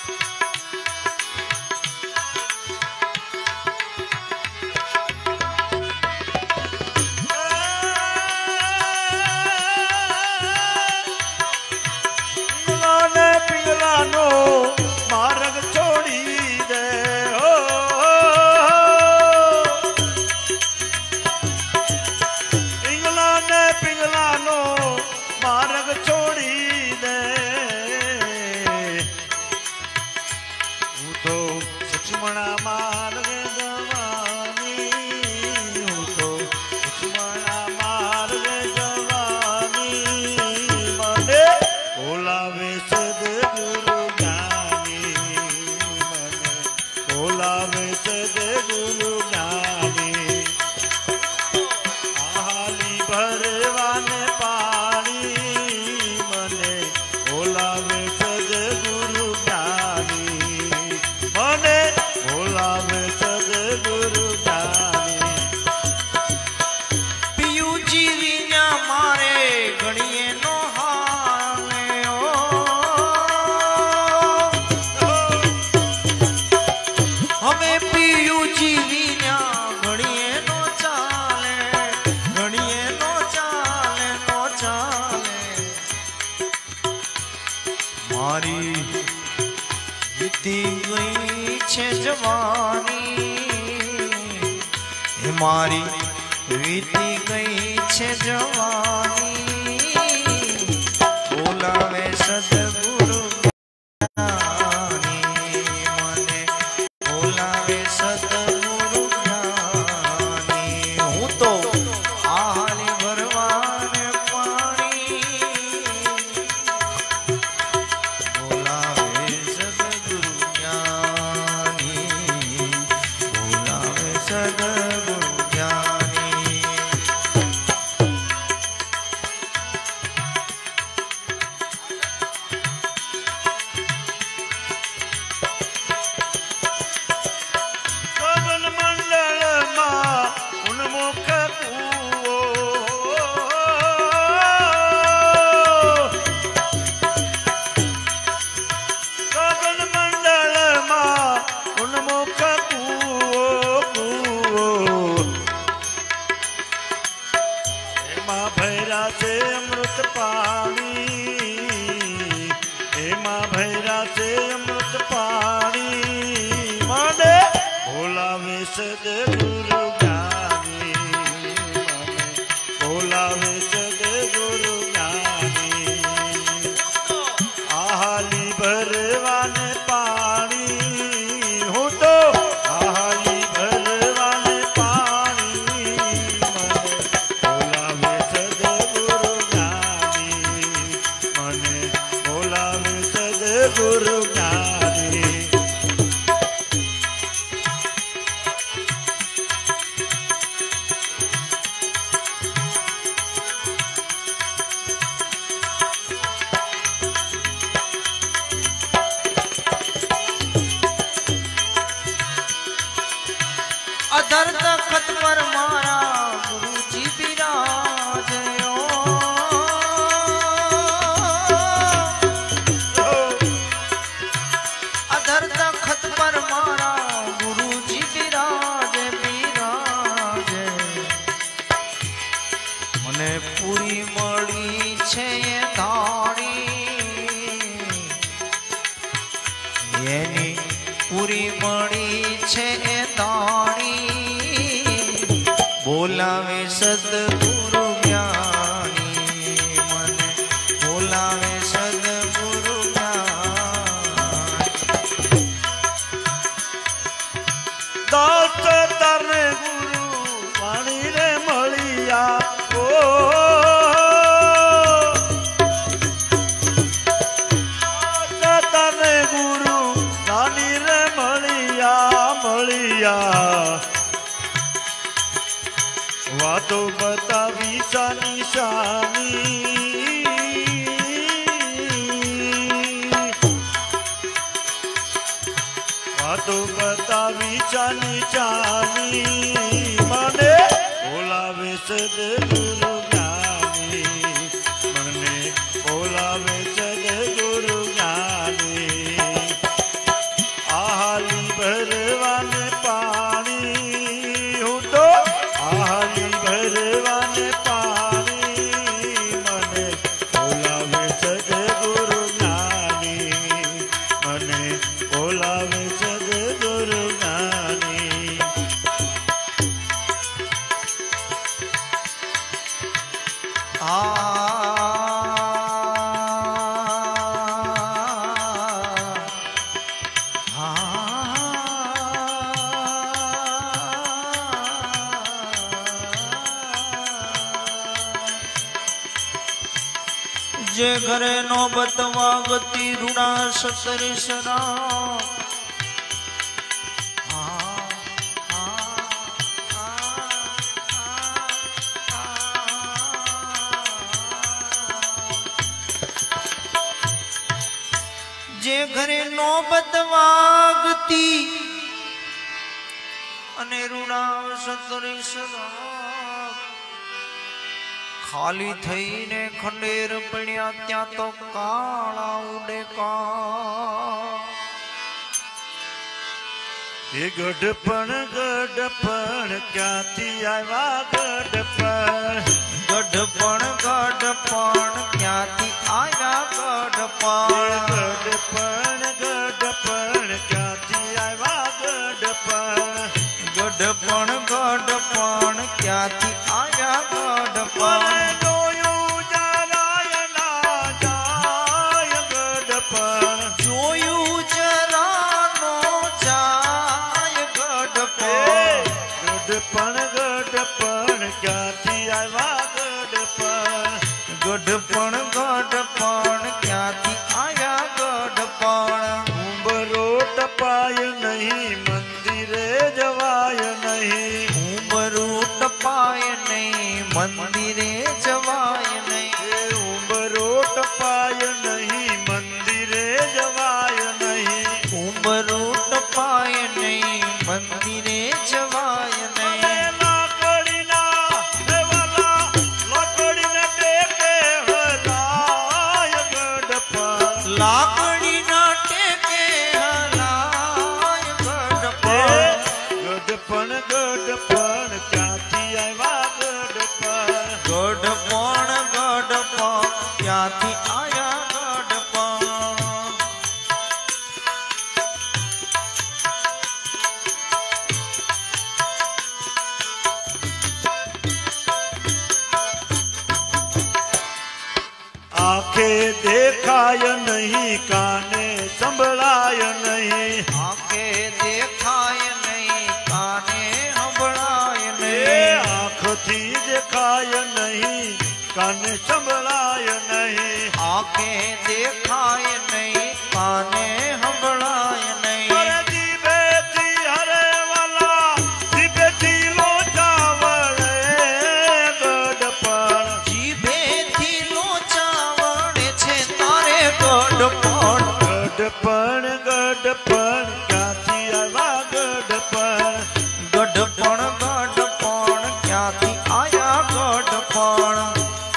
मारी बीती गई छे जवानी मारी बीती गई छे जवानी बोलावे सदगुरु ज्ञानी मने बोलावे सदगुरु ज्ञानी हूँ तो आहाली भरवाने पानी बोलावे सदगुरु ज्ञानी बोलावे सदगुरु ज्ञानी गगन मंडल मां उन्मुख कुओ गगन मंडल मां उन्मुख कुओ एमा भैरा से अमृत पानी एमा भैरा से अमृत पानी माने बोलावे सदगुरु ज्ञानी माने बोलावे सदगुरु ज्ञानी आहाली भरवान पानी हूँ तो आहाली भरवान पानी मने बोलावे सदगुरु ज्ञानी मने बोलावे सदगुरु ज्ञानी अधर तखत पर मारा गुरु जी बिराजयो अधर तखत पर मारा गुरु जी बिराजे बिराजे मने पूरी मળી છે એ ધાણી એની પૂરી મળી છે એ ધાણી बोलावे सदगुरु ज्ञानी मने बोलावे सदगुरु ज्ञानी दास तारे गुरु वाणी रे मलिया ओ दास तारे गुरु वाणी रे मलिया मलिया वातो बतावी सानी सानी वातो बतावी चानी चानी मने बोलावे सदगुरु ज्ञानी मने बोलावे सदगुरु ज्ञानी आहाली भरवान पानी हूँ तो आहाली भरवान पानी मने बोलावे सदगुरु ज्ञानी मने बोलावे सदगुरु ज्ञानी जे घरे नौबत वागती रूड़ा सतर सरा जे घरे नौबत वागती अने रूड़ा सतर सरा खाली थईने खंडेर पड्या त्या तो काळा उडे का ये गडपण क्याथी आव्या गडपण ગઢપણ ગઢપણ ક્યાંથી આવ્યા ગઢપણ ગઢપણ ક્યાંથી આવ્યા ગઢપણ ગઢપણ ગઢપણ ક્યાંથી આવ્યા ગઢપણ જોયું જરાય ના જાય ગઢપણ જોયું જરા નો જાય ગઢપણ ગઢપણ ક્યાંથી આવ્યા ગઢપણ ગઢપણ ગઢપણ ક્યાંથી આવ્યા ગઢપણ ઉંબરો ટપાય નહીં મંદિરે જવાય નહીં ઉંબરું ટપાય નહીં મંદિરે જવાય નહીં ઉંબરો ટપાય નહીં મંદિરે જવાય નહીં ઉંબરું ટપાય નહીં મંદિરે જવાય નહીં લાકડીના ટેકે હલાય ગઢપણ લાકડીના ટેકે હલાય ગઢપણ ગઢપણ ક્યાંથી આવ્યા ગઢપણ ગઢપણ ગઢપણ ક્યાંથી આયા ગઢપણ આંખે દેખાય નહીં કાને સંભળાય નહીં આંખે દેખાય નહીં કાને સંભળાય નહીં આંખથી દેખાય નહીં કાને સંભળાય નહીં આંખે દેખાય નહીં કાને સંભળાય નહીં જીભેથી હરે વાલા જીભેથી લોચા વળે ગઢપણ જીભેથી લોચા વળે છે તારે ગઢપણ ગઢપણ ક્યાંથી આવ્યા ગઢપણ ગઢપણ ગઢપણ ક્યાંથી આયા ગઢપણ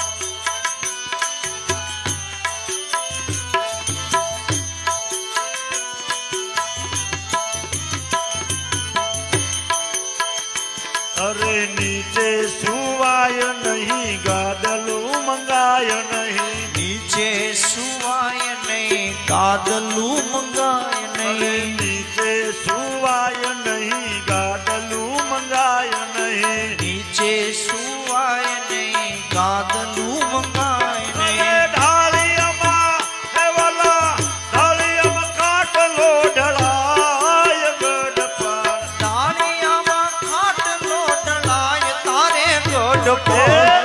અરે નીચે સુવાય નહીં ગાદલું મંગાય નહીં નીચે સુવાય નહીં કાદલું મંગાય નહીં નીચે સુવાય નહીં ગાદલું મંગાય નહીં નીચે સુવાય નહીં કાદલું મંગાય નહીં ઢાળિયામાં હે વાલા ઢાળિયામાં કાટલો ઢળાય ગઢપણ દાણિયામાં ખાટલો ઢળાય તારે ગઢપણ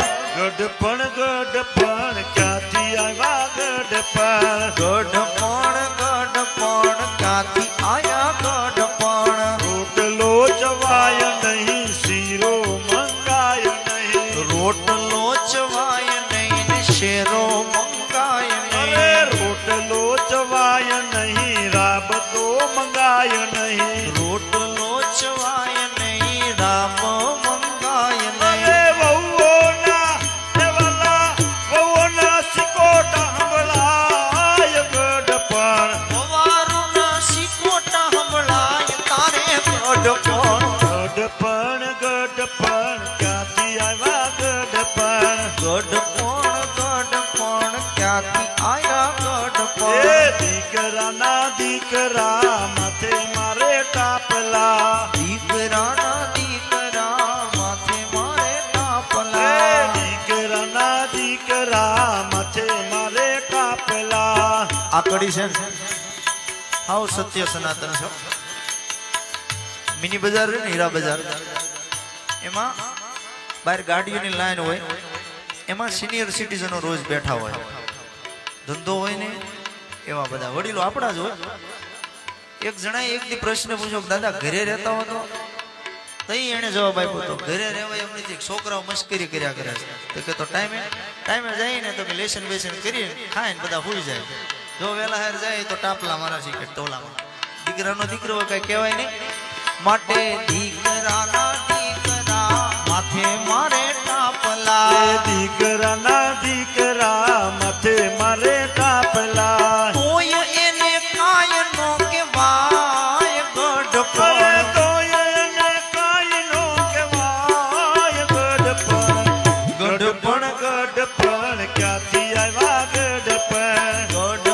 ગઢપણ ક્યાંથી આવ્યા ગઢપણ ગઢપણ ગઢપણ ક્યાંથી આયા ગઢપણ રોટલો ચવાય નહીં શીરો મંગાય નહીં રોટલો ચવાય નહીં ને શેરો મંગાય અરે નહીં રોટલો ચવાય નહીં રાબતો મંગાય નહીં રોટલો ચવાય નહીં રામ મંગાય અરે નહીં વહુઓના હે વાલા વહુઓના સિકોટા સંભળાય ગઢપણ સવારના સિકોટા સંભળાય તારે ગઢપણ ગઢપણ ક્યાંથી આવ્યા ગઢપણ ગઢપણ ક્યાંથી આયા એ ગઢપણ દીકરાના દીકરા માથે મારે ટાપલા દીકરાના દીકરા માથે મારે એ ટાપલા દીકરાના દીકરા માથે મારે ટાપલા આ કડી છે ને હાવ સત્ય સનાતન છે મિની બજાર છે ને હીરા બજાર એમાં બહાર ગાડીઓની લાઈન હોય એમાં સિનિયર સિટીઝનો રોજ બેઠા હોય ધંધો હોય ને એવા બધા વડીલો આપણા જ હોય એક જણાએ એક દી પ્રશ્ન પૂછ્યો કે દાદા ઘરે રહેતા હો તો તઈ એને જવાબ આપ્યો તો ઘરે રહેવાય એમ નથી છોકરાઓ મસ્કરી કર્યા કરે છે તો કે તો ટાઈમે જાય ને તો કે લેસન બેસન કરીએ ખાઈને બધા હોઈ જાય જો વેલા હાર જાય તો ટાપલા મારા છે કે ટોલામાં દીકરાનો દીકરો કઈ કહેવાય નહીં માટે દીકરાના દીકરા માથે મારે ટાપલા દીકરાના દીકરા માથે મારે ટાપલા તોય એને કાય નો કહેવાય ગઢપણ તોય એને કાંઈ નો કહેવાય ગઢપણ ગઢપણ પણ ક્યાંથી આવ્યા ગઢપણ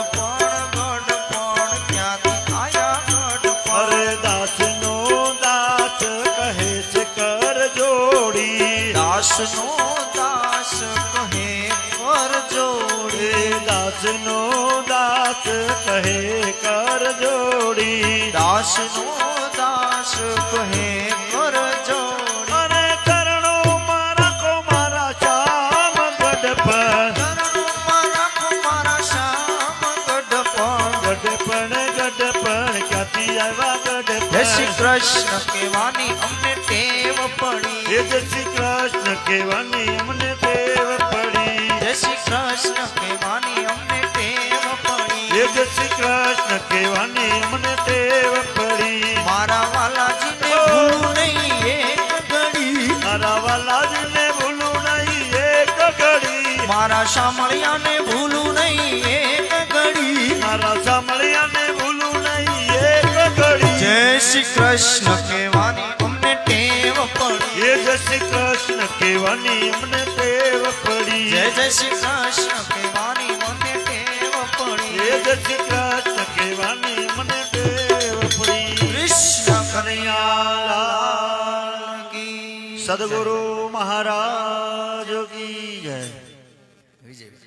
ક્યાંથી આયા ગઢપણ અરે દાસનો દાસ કહે છે કર જોડી દાસનો દાસ કહે કર જોડી દાસનો દાસ કહે કર જોડી દાસનો દાસ કહે કર જોડી અરે કરણો મારા કો મારા શ્યામ ગઢપણ મારા શ્યામ ગઢપણ ગઢપણ ક્યાંથી આવ્યા જય શ્રી ગઢપણ કૃષ્ણ કહેવાની અમને ટેવ પડી એ જય શ્રી કૃષ્ણ કહેવાની અમને ટેવ પડી જય શ્રી કૃષ્ણ કહેવાની અમને ટેવ પડી એ જય શ્રી કૃષ્ણ કહેવાની અમને ટેવ પડી મારા વાલાજીને ભૂલું નહીં એક ઘડી મારા વાલાજીને ભૂલું નહીં એક ઘડી મારા શામળિયાને ભૂલું નહીં એક ઘડી મારા સાંભળ્યાને ભૂલું નહીં એક ઘડી જય શ્રી કૃષ્ણ કહેવાની અમને ટેવ પડી એ જય શ્રી કૃષ્ણ કહેવાની અમને ટેવ પડી જય જય શ્રી કૃષ્ણ કહેવાની મને ટેવ પડી એ જય શ્રી કૃષ્ણ કહેવાની અમને ટેવ પડી કૃષ્ણ કનૈયાલાલ કી સદગુરુ મહારાજ કી જય વિજય વિજય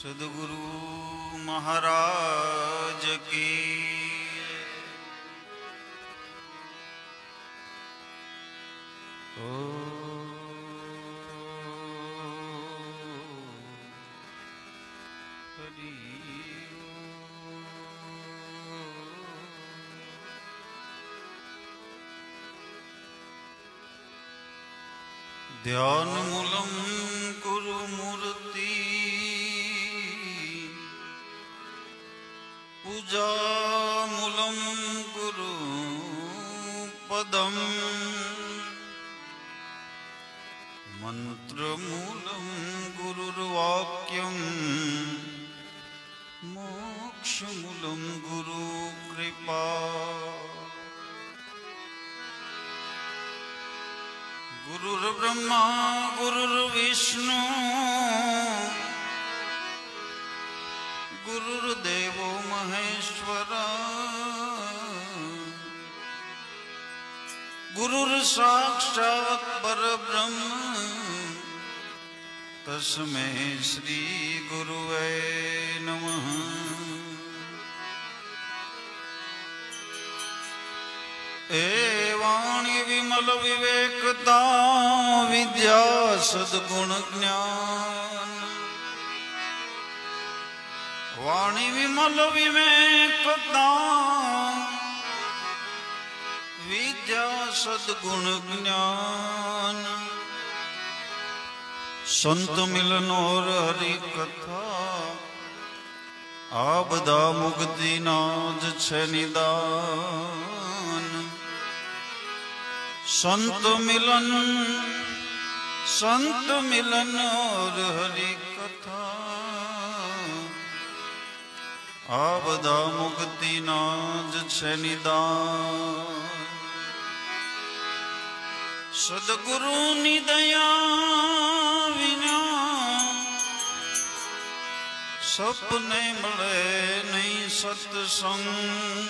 सद्गुरु महाराज की। ध्यान मूलम कुरु मूर्ति पूजा मूलम कुरु पदम मंत्र मूलम गुरुर्वाक्यम मोक्ष मूलम गुरु कृपा। गुरुर्ब्रह्मा गुरुर्विष्णु गुरुर्देवो महेश्वरा गुरुर्साक्षात् परब्रह्म तस्मै श्री गुरुवे नमः। वाणी विमल विवेकता विद्या सद्गुण ज्ञान। वाणी विमल विवेकता विद्या सद्गुण ज्ञान। संत मिलन और हरि कथा आपदा मुक्ति नाज छे निदान। संत मिलन और हरि कथा आपदा मुक्ति नाज छे निदान। सद्गुरु नी दया विना सपने मळे नहीं सत्संग।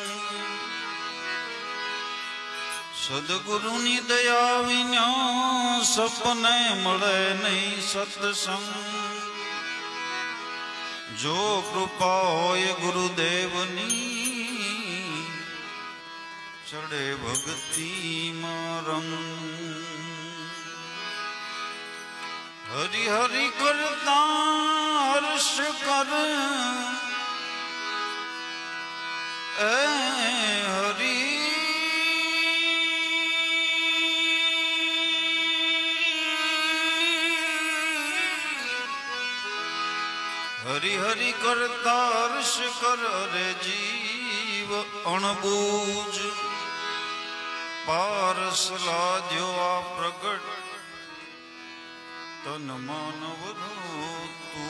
सद्गुरु नी दया विना सपने मळे नहीं सत्संग। जो कृपा होय गुरुदेवनी चढ़े भक्ति मारंग। हरि हरि करता हर्ष कर हरि हरि हरि करता हर्ष कर रे जीव अणबूझ। पारस लाद्यो आ प्रगट तन मानव तू।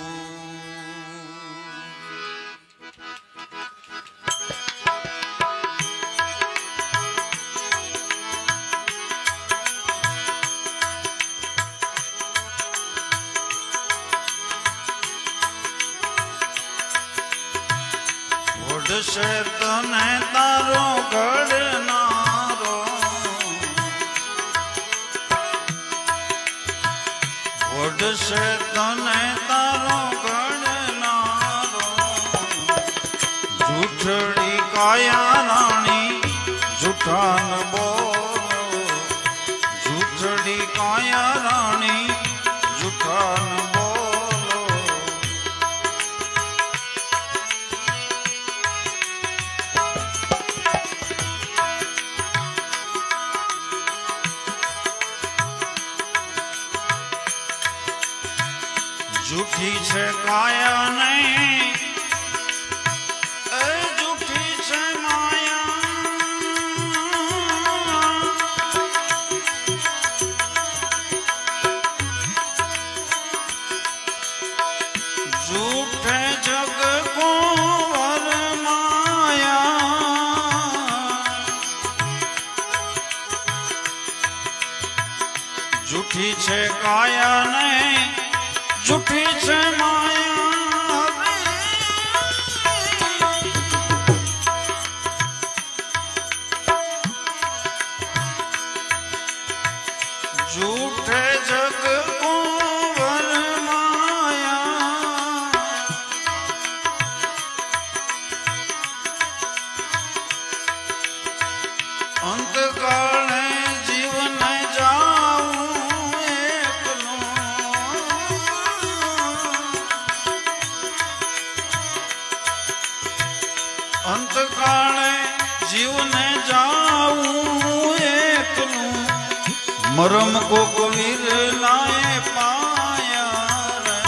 से तने तारो घड़नारो वड से तने तारो घड़नारो। झूठड़ी काया रानी झूठान बोलो। झूठड़ी काया रानी झूठान बोलो। झूठी छे काया नहीं झूठी छे माया। झूठे जग को वरमाया। झूठी छे काया नहीं झूठी छे माया। झूठे जग को वरमाया। અંતકાળે જીવને જાઉં એકલું અંતકાળે જીવને જાઉં એકલું મરમ કોક વીર નાય પાયા રે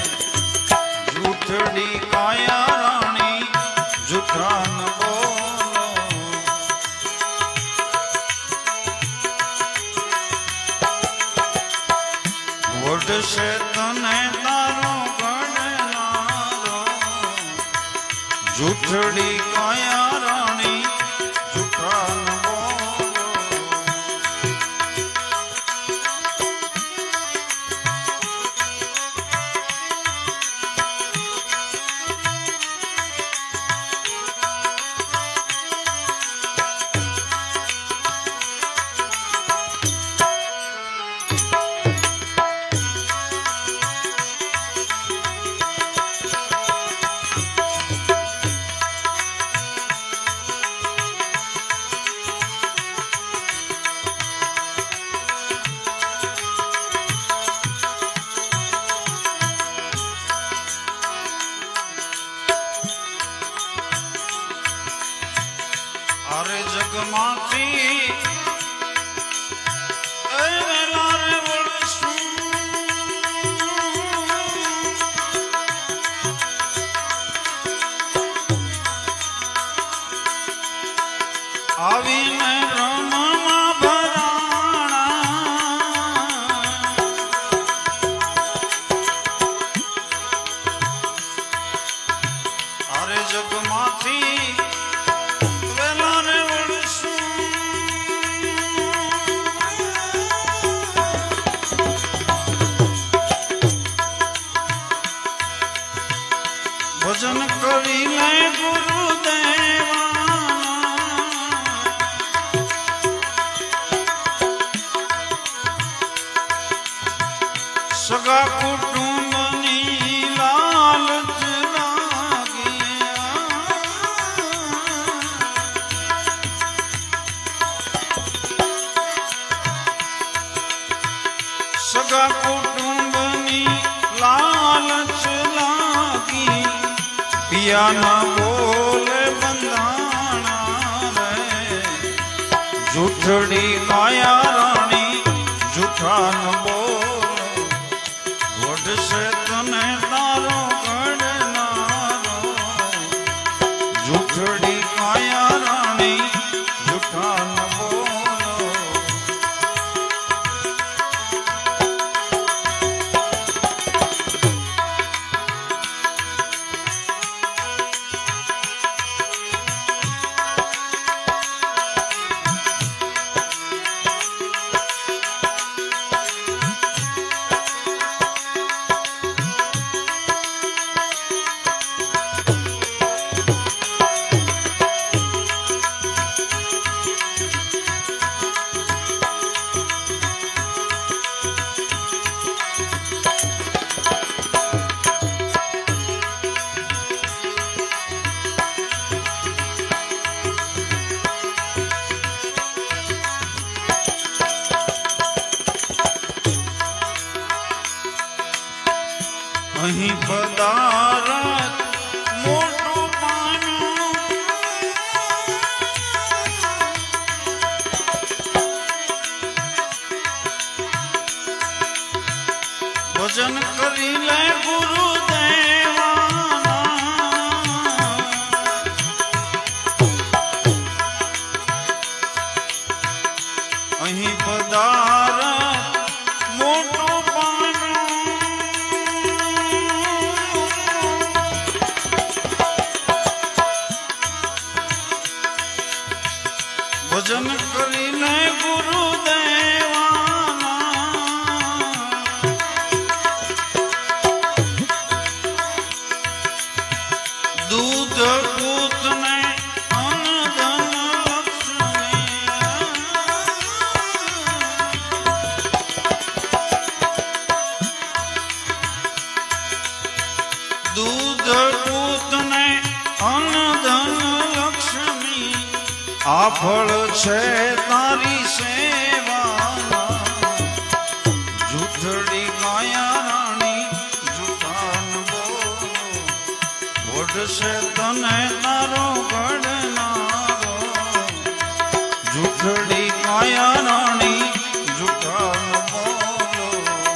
જૂઠડી કાયા રાણી જૂઠા ન બોલો વડશે તને તારો ગણનારો જૂઠડી કાયા રાણી જૂઠા ન બોલો અરે જગમાંથી વેલા રે વળશું આવીને રમમાં ભરાણા અરે જગમાંથી ભજન કરી લે ગુરુદેવા સગા કુટુંબની લાલચ લાગી સગા કુટુંબની લાલચ લાગી પિયા ના બોલે બંધાણા રે જૂઠડી કાયા રાણી જૂઠા ન બોલો વઢશે તને તારો ગણનારો જૂઠડી કાયા રાણી જૂઠા ન બોલો અહીં પધારત મોટું પાનું ભજન કરી લે ગુરુદેવાના અહીં પધારત મોટું ભજન કરીને ગુરુદેવાના દૂધ પૂતને અનધન લક્ષ્મી દૂધ પૂતને અનધન લક્ષ્મી ફળ છે તારી સેવા જૂઠડી કાયા રાણી જૂઠાન બોલો વઢશે તને તારો ઘડનારો જૂઠડી કાયા રાણી જૂઠાન બોલો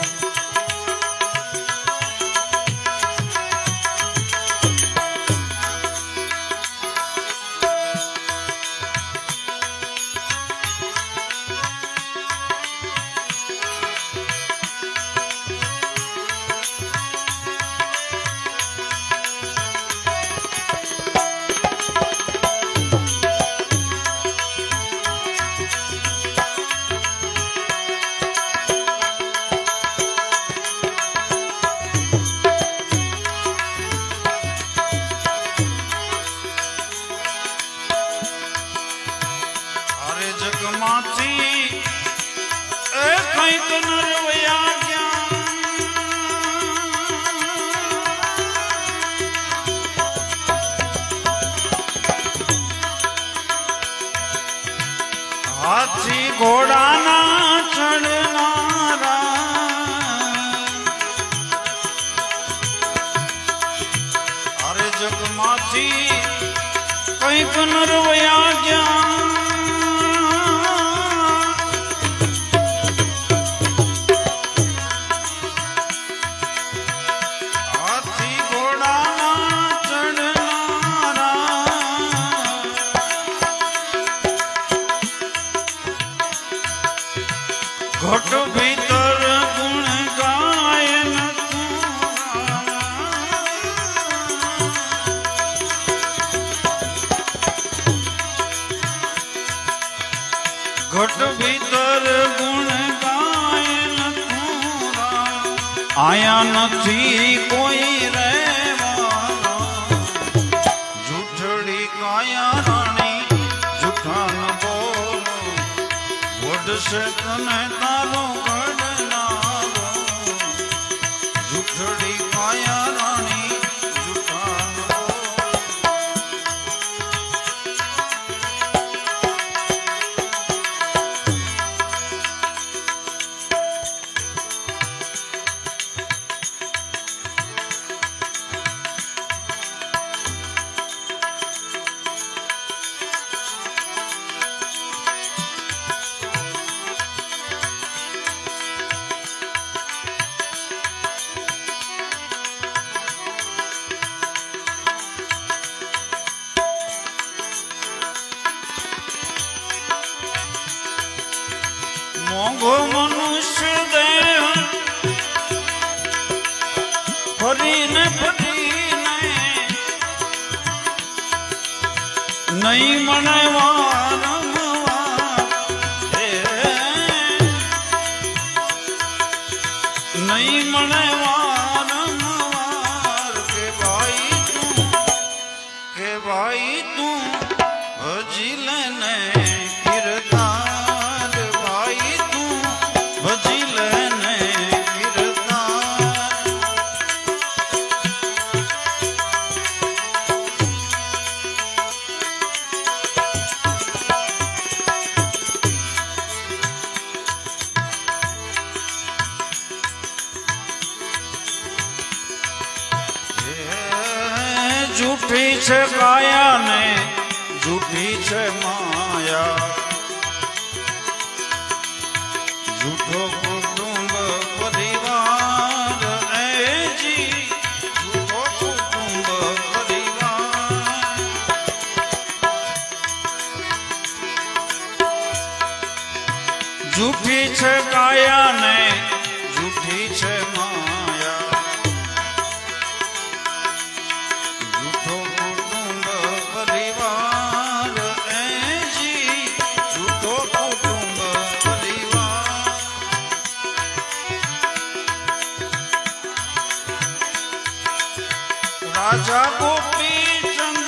હાથી ઘોડાના ચડનારા અરે જગમાંથી કઈક નરવયા ગયા હાથી ઘોડાના ચડનારા ઘટ ભીતર ગુણ ગાયન ઘટ ભીતર ગુણ ગાયન આયા નથી કોઈ રહેવાનો જૂઠડી કાયા રાણી જૂઠાન બોલો વઢશે તને તારો ઘડનારો જૂઠડી કાયા રાણી જૂઠાન બોલો મોંઘો મનુષ્ય દેહ ફરીને ફરીને નહીં મને વારંવાર નહીં મને વારંવાર કે ભાઈ તું હજી લેને કિરદાર ભાઈ તું ભજી લેને કિરદાર જૂઠી છે કાયા ને જૂઠી છે માયા જૂઠો કુટુંબ પરિવાર એજી જૂઠો કુટુંબ પરિવાર જૂઠી છે કાયા ને જૂઠી છે માયા જૂઠો કુટુંબ પરિવાર એજી જૂઠો કુટુંબ પરિવાર રાજા ગોપીચંદ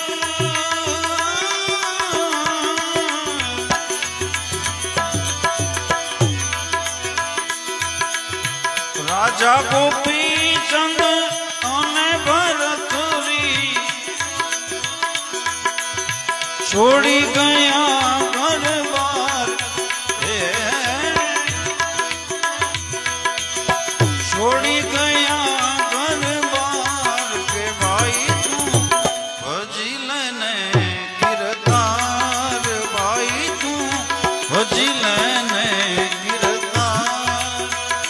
રાજા ગોપીચંદ અને ભરતરી छोड़ी गया घर बार छोड़ी गया घर बार के भाई तू भजिल ने किरदार भाई तू भजिल ने किरदार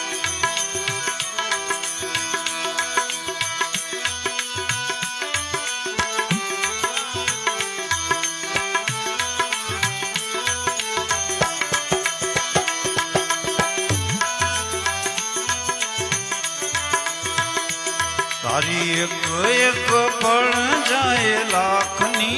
तारी एक एक पड़ जाए लाखनी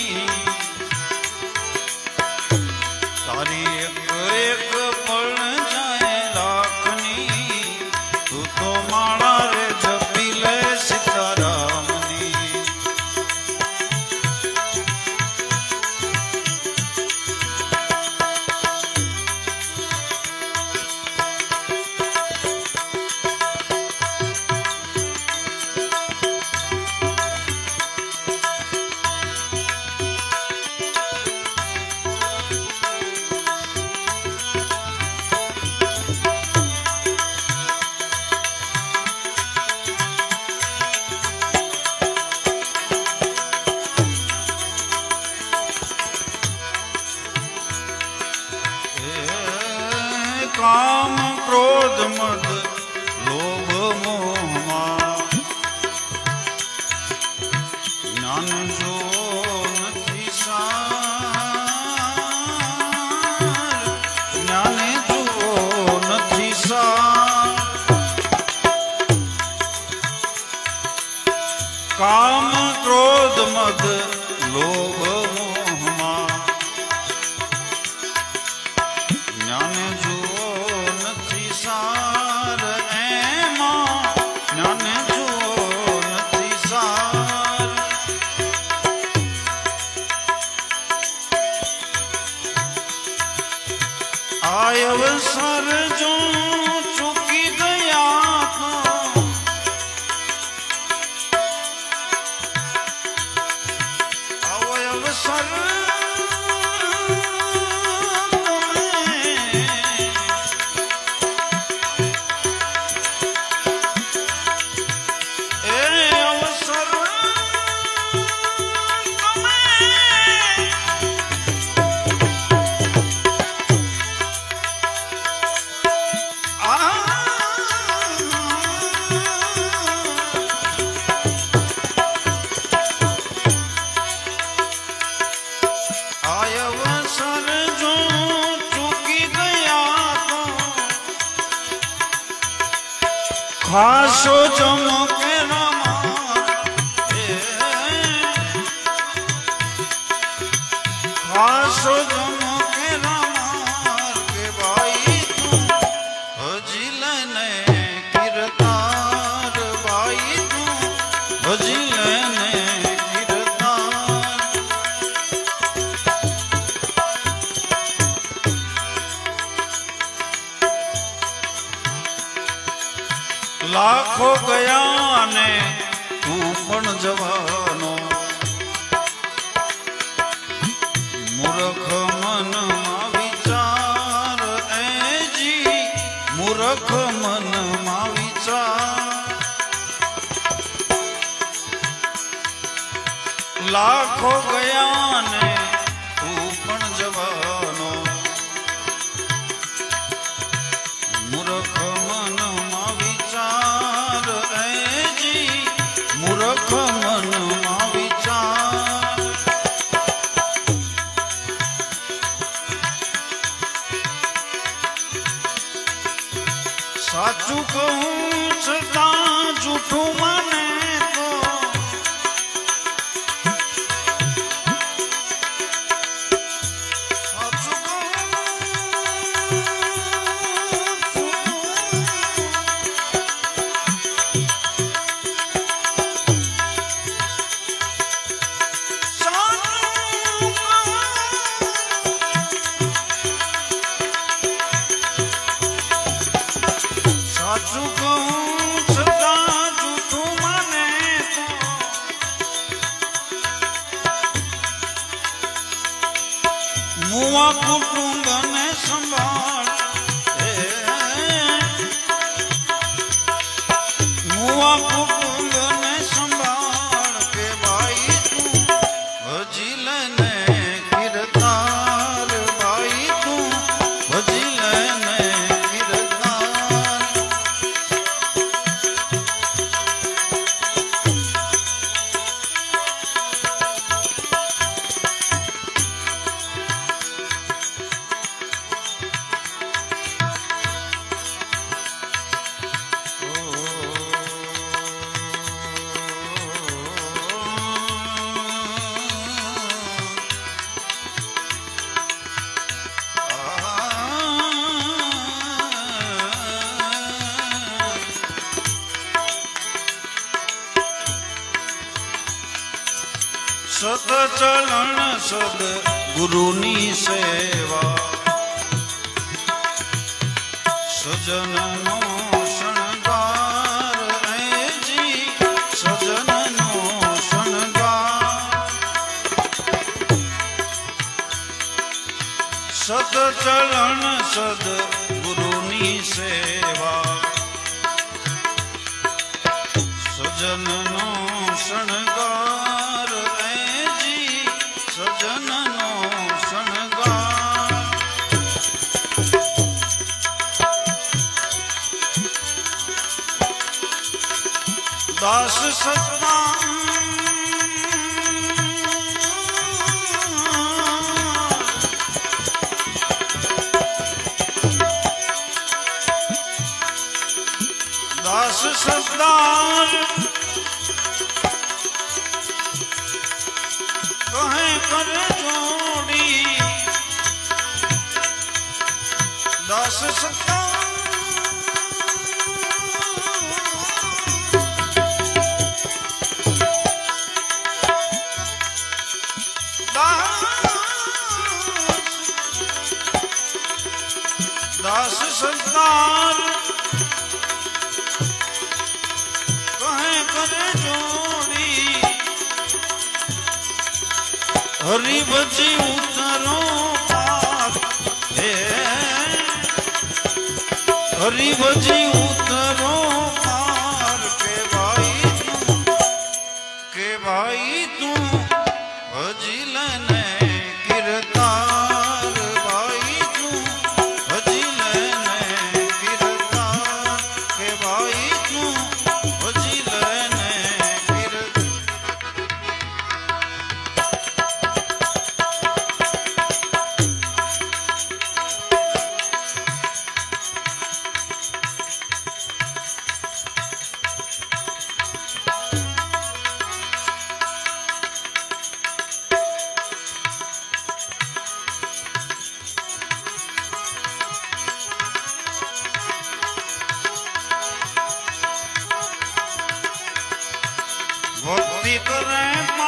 तारी एक एक पड़ जाए लाखनी तू तो माड़ा रे जपी ले सीतारामनी काम क्रोध मद लोभ मोह ज्ञान जो નથી સાર ज्ञान जो નથી સાર काम क्रोध मद लोभ मोह ज्ञान जो નથી સાર એમાં જ્ઞાન જો નથી સાર આય અવસર જો ચૂકી ગયા તો આવો અવસર खासो चमके रमा खासो चमके रमार के भाई तू भजिल ने किरदार भाई तू भजिल ने किरदार लाखों गया ने तू पण जवानो मूर्ख मन मा विचार एजी मूर्ख मन मा विचार लाखों गया ने तू पण जवानो मूर्ख मन मा विचार एजी मूर्ख मन मा विचार साचू कहूं छतां झूठું माने तो साचू साचू कहूं छतां झूठું माने तो મુવા કુટુંબને સંભાળ મુવા કુટુંબને સંભાળ કે ભાઈ તું ભજી લેને કીર્તાર ભાઈ તું ભજી લેને કીર્તાર સતચલણ સદ ગુરુની સેવા સજનનો શણગાર એજી સજનનો શણગાર સતચલણ સદ ગુરુની સેવા સજનનો શણગાર સજનનો શણગાર દાસ સત્તા દાસ સરદાર કહે કર જોડી દાસ સરદાર દાસ સરદાર કહે કર જોડી હરી ભજી ઉતરો પાર હે હરી ભજી ઉતરો પાર કે ભાઈ તું ભજી લેને કીર્તાર ભાઈ તું ભજી લેને કીર્તાર કે ભાઈ તું ભજી લેને કીર્તાર भक्ति करे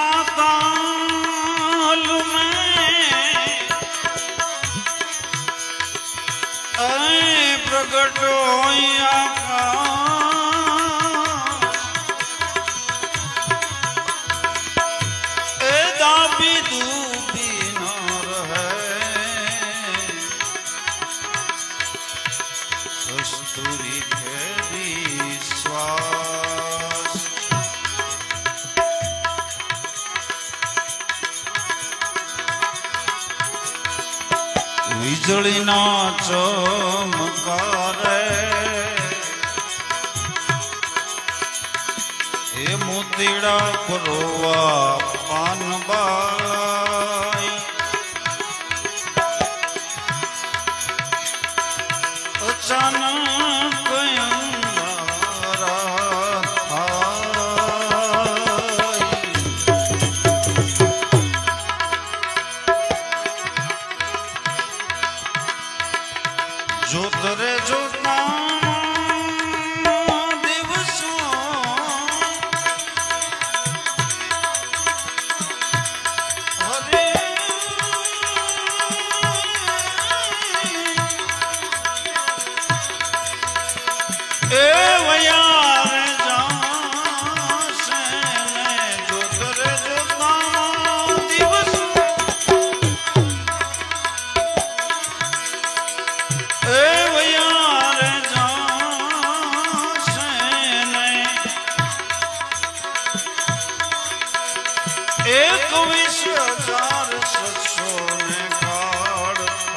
पाताल में प्रगट होया दाबी दूबी न रहे कस्तूरी खेरी श्वास વીજળીના ચમકારે એ મોતીડા પરોવા પાનબાઈ અચાનક અંધારા થાય જોત રે જોતના દિવસો 21,700 ને કાળ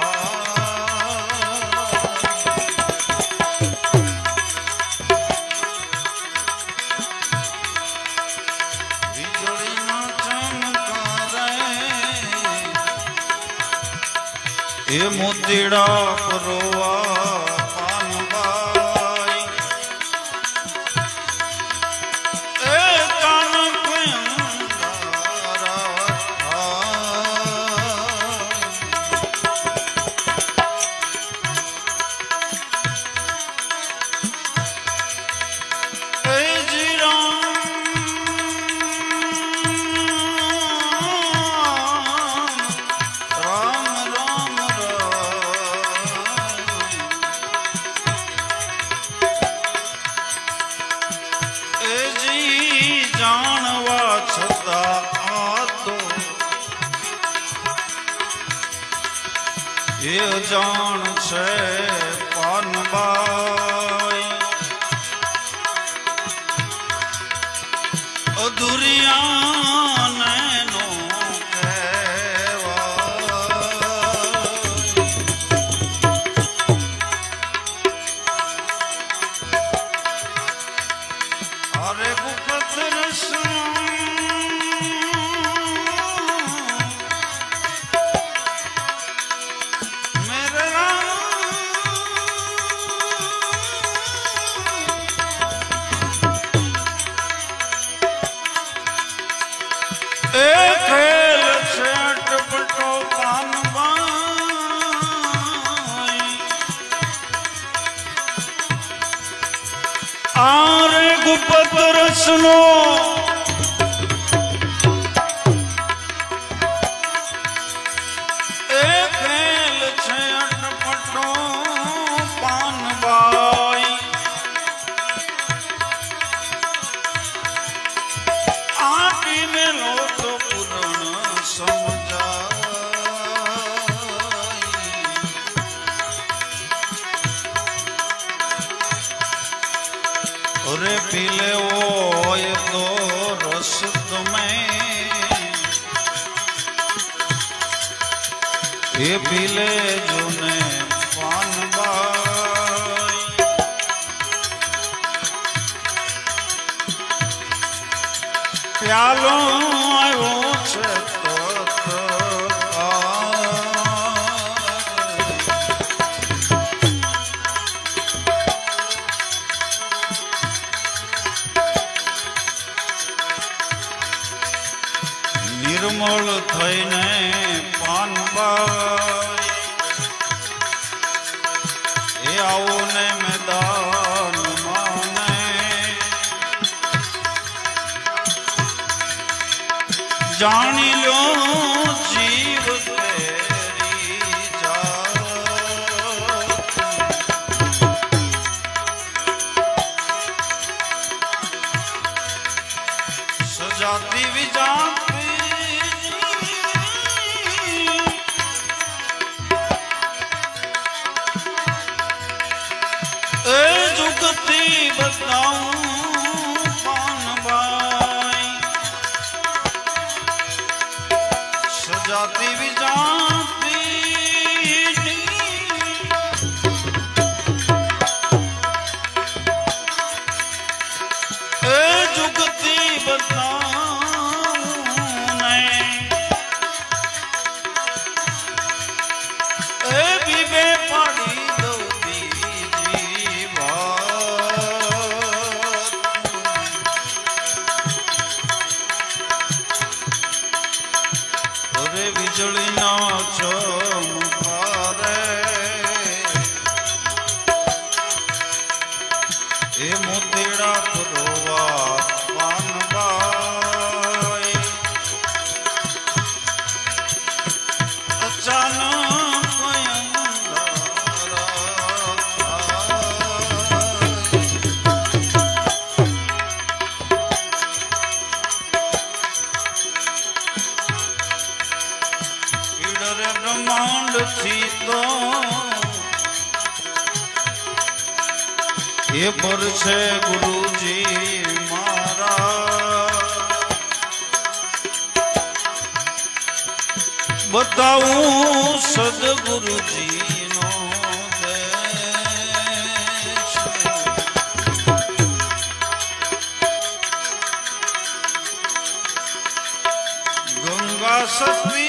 વીજળીના ચમકારે એ મોતીડા પરોવા પાનબાઈ એ કાન જાણવા છતાં આ તો એ જાણ છે પાનબાઈ અધુરિયાને નો કહેવાય અરે ગુપ્ત આરે ગુપ્ત રસનો એ ખેલ છે અટપટો પાનબાઈ આટી મેલો તો પૂરણ સમજાય અરે પીલે હોય તો રસ તમે એ પીલે જો ને પાનબાઈ પ્યાલો આવ્યો છે નિર્મળ થઈને પાનબાઈ એ આવો ને મેદાન માને જાણી લો જીવ તેરી જાત સજાતી વિજાતી जुगती बताऊं पानबाई सजाती विजाती ए जुगती बताऊं ए बीबे पाड़ी વીજળીના ચમકારે એ મોતીડા પરોવા પાનબાઈ અચાનક બ્રહ્માંડ થી તો એ પર છે ગુરુજી મારા बताऊं सदगुरुजी नो देश गंगा सती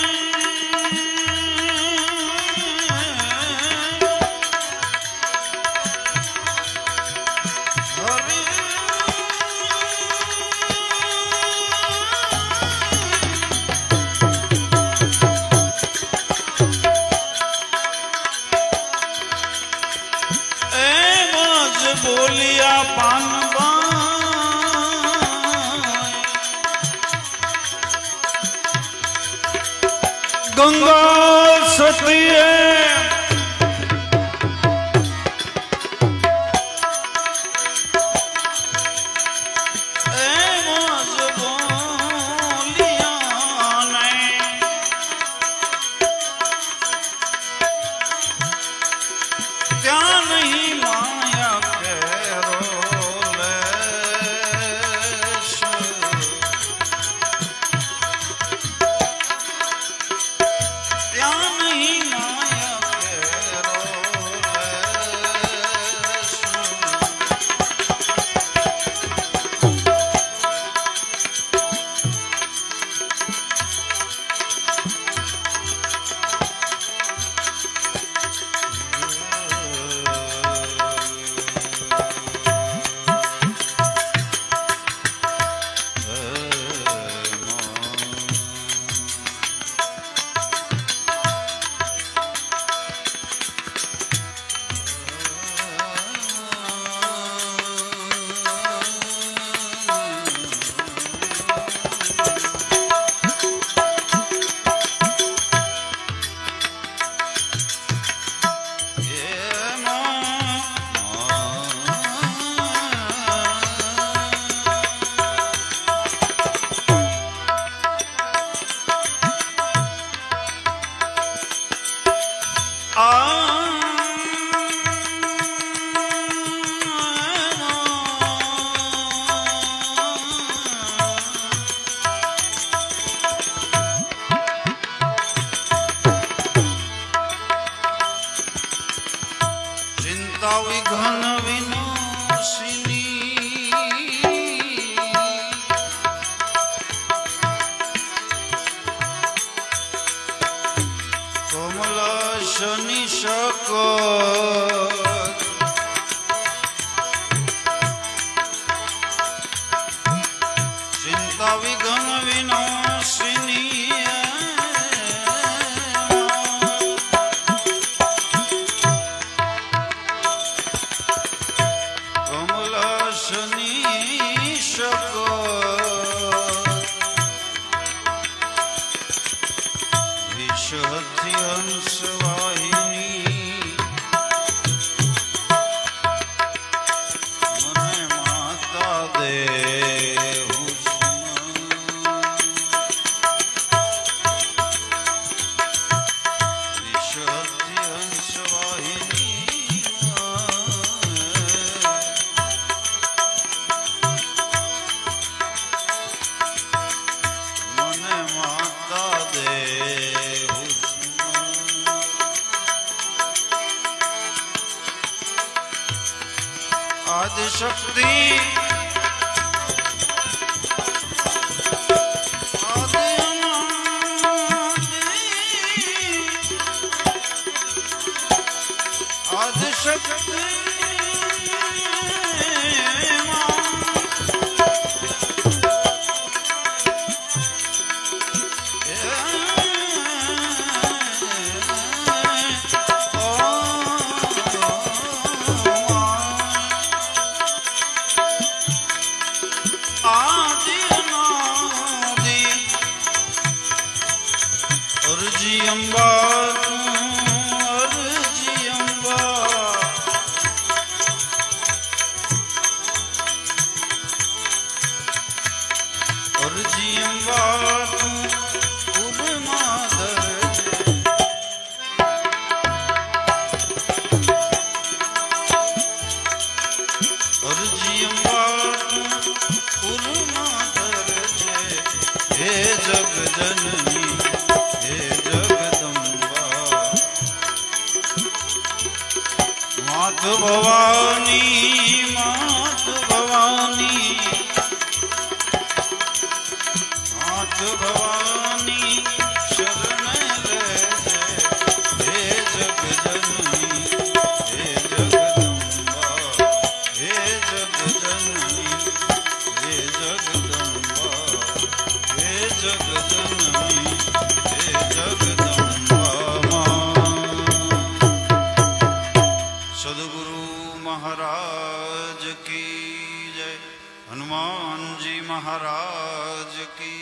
बोलिया पानबा गंगा सती क्या नहीं माया घन विनाशिनी कमला शनि शकत चिंता विघन विनाशिनी हंसवाहिनी मने माता दे हंसवाहिनी मने माता दे आदिशक्ति आदि आदिशक्ति अर्जी अम्बा अर्जी अम्बा अर्जी अम्बा अर्जी अम्बा उर्मा दर्जे हे जग जननी हे मात भवानी शरण लेजे हे जग जननी हे जगदम्बा हे जग जननी हे जगदम्बा हे जग जननी हे जगदम्बा सद्गुरु महाराज की जय हनुमान जी महाराज की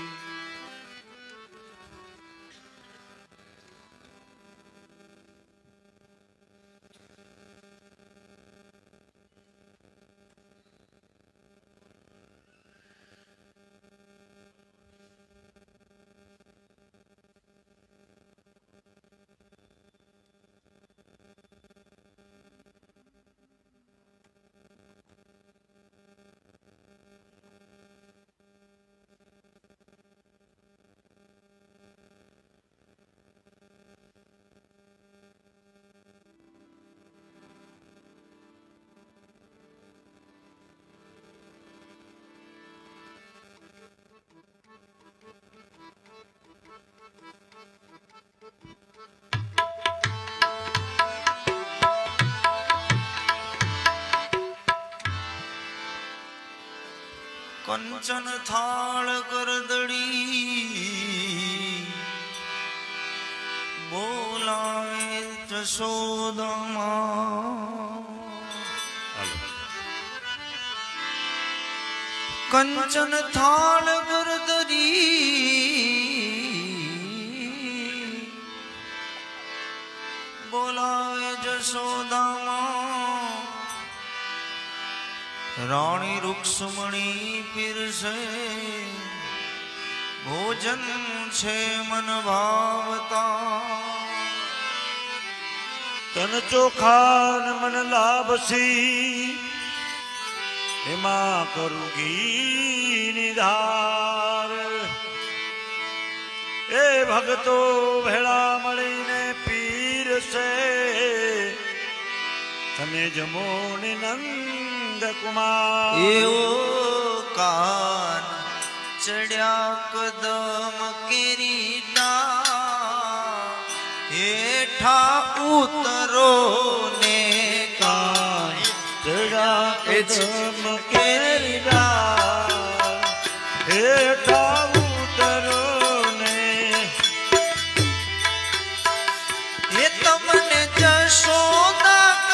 कंचन थाल करदड़ी बोलावे जशोदा मां कंचन थाल करदड़ी बोलावे जशोदा मां रानी रुक्ष्मणी पीरसे भोजन छे मन भावता तन चोखान मन लाभसी हेमा करुगी निधार ए भगतो भेड़ा मळीने पीरसे तने जमो नंद कुमार एवो कान चढ़िया कदम किरीटा हेठा उतरो ने कान चढ़िया कदम किरीटा हेठा उतरो ने ये तमने जशोदा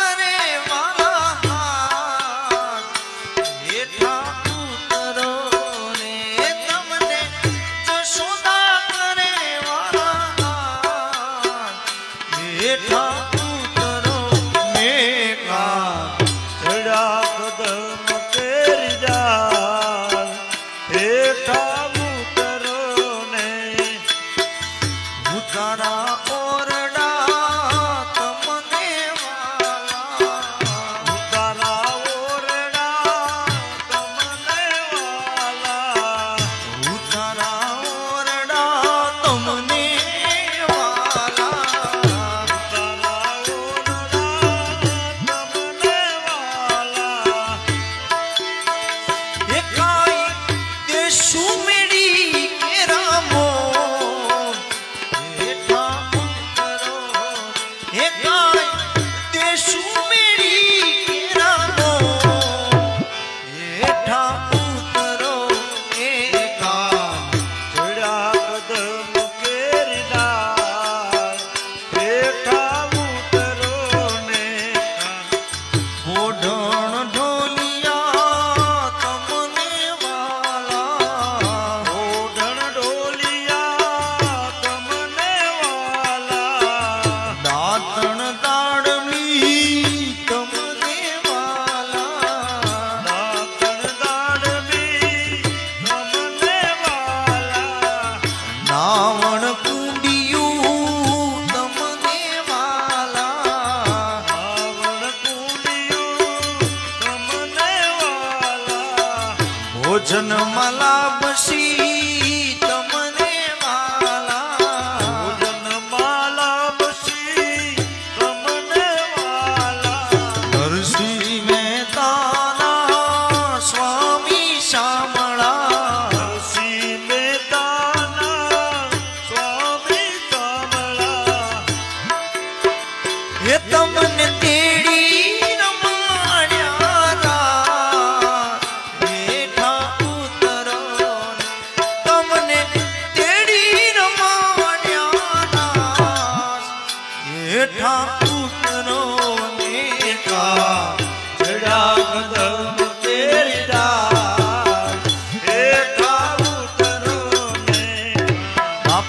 भोजन मला बसी तमने वाला भोजन माला बसी तमने वाला नरसी में ताना स्वामी श्यामला नरसी में ताना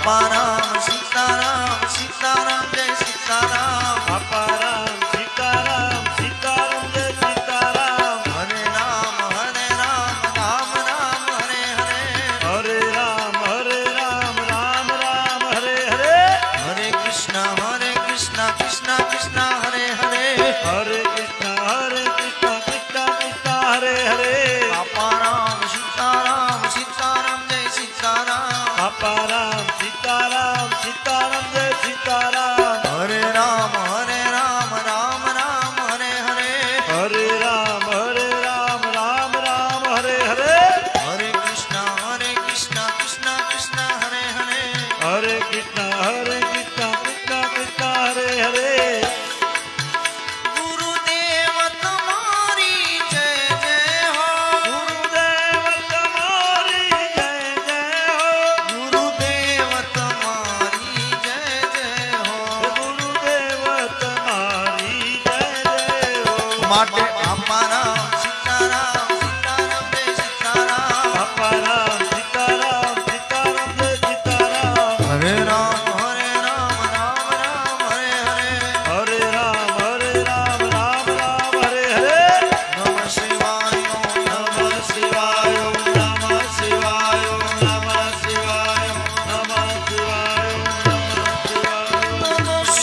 बापा राम सीताराम सीताराम जय सीताराम बापा राम सीताराम सीताराम जय सीताराम हरे राम राम राम हरे हरे हरे राम राम राम हरे हरे हरे कृष्णा कृष्णा कृष्णा हरे हरे हरे कृष्णा कृष्णा कृष्णा हरे हरे बापा राम सीताराम सीताराम जय सीताराम बापा राम सीताराम सीताराम जय सीताराम हरे राम राम राम हरे हरे हरे राम राम राम हरे हरे हरे कृष्णा कृष्णा कृष्णा हरे हरे हरे कृष्णा कृष्णा कृष्णा हरे हरे गुरुदेव तुम्हारी जय जय हो गुरुदेव तुम्हारी जय जय हो गुरुदेव तुम्हारी जय जय हो गुरुदेव तुम्हारी जय जय हो माटे बापा राम सीताराम सीताराम जय सीताराम बापा राम सीताराम सीताराम जय सीताराम हरे राम राम हरे हरे हरे राम राम हरे हरे नमः शिवाय नमः शिवाय नमः शिवाय नमः शिवाय नमः शिवाय नमः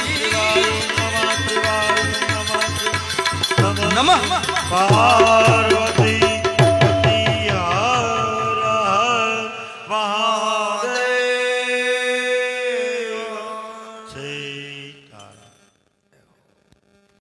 नमः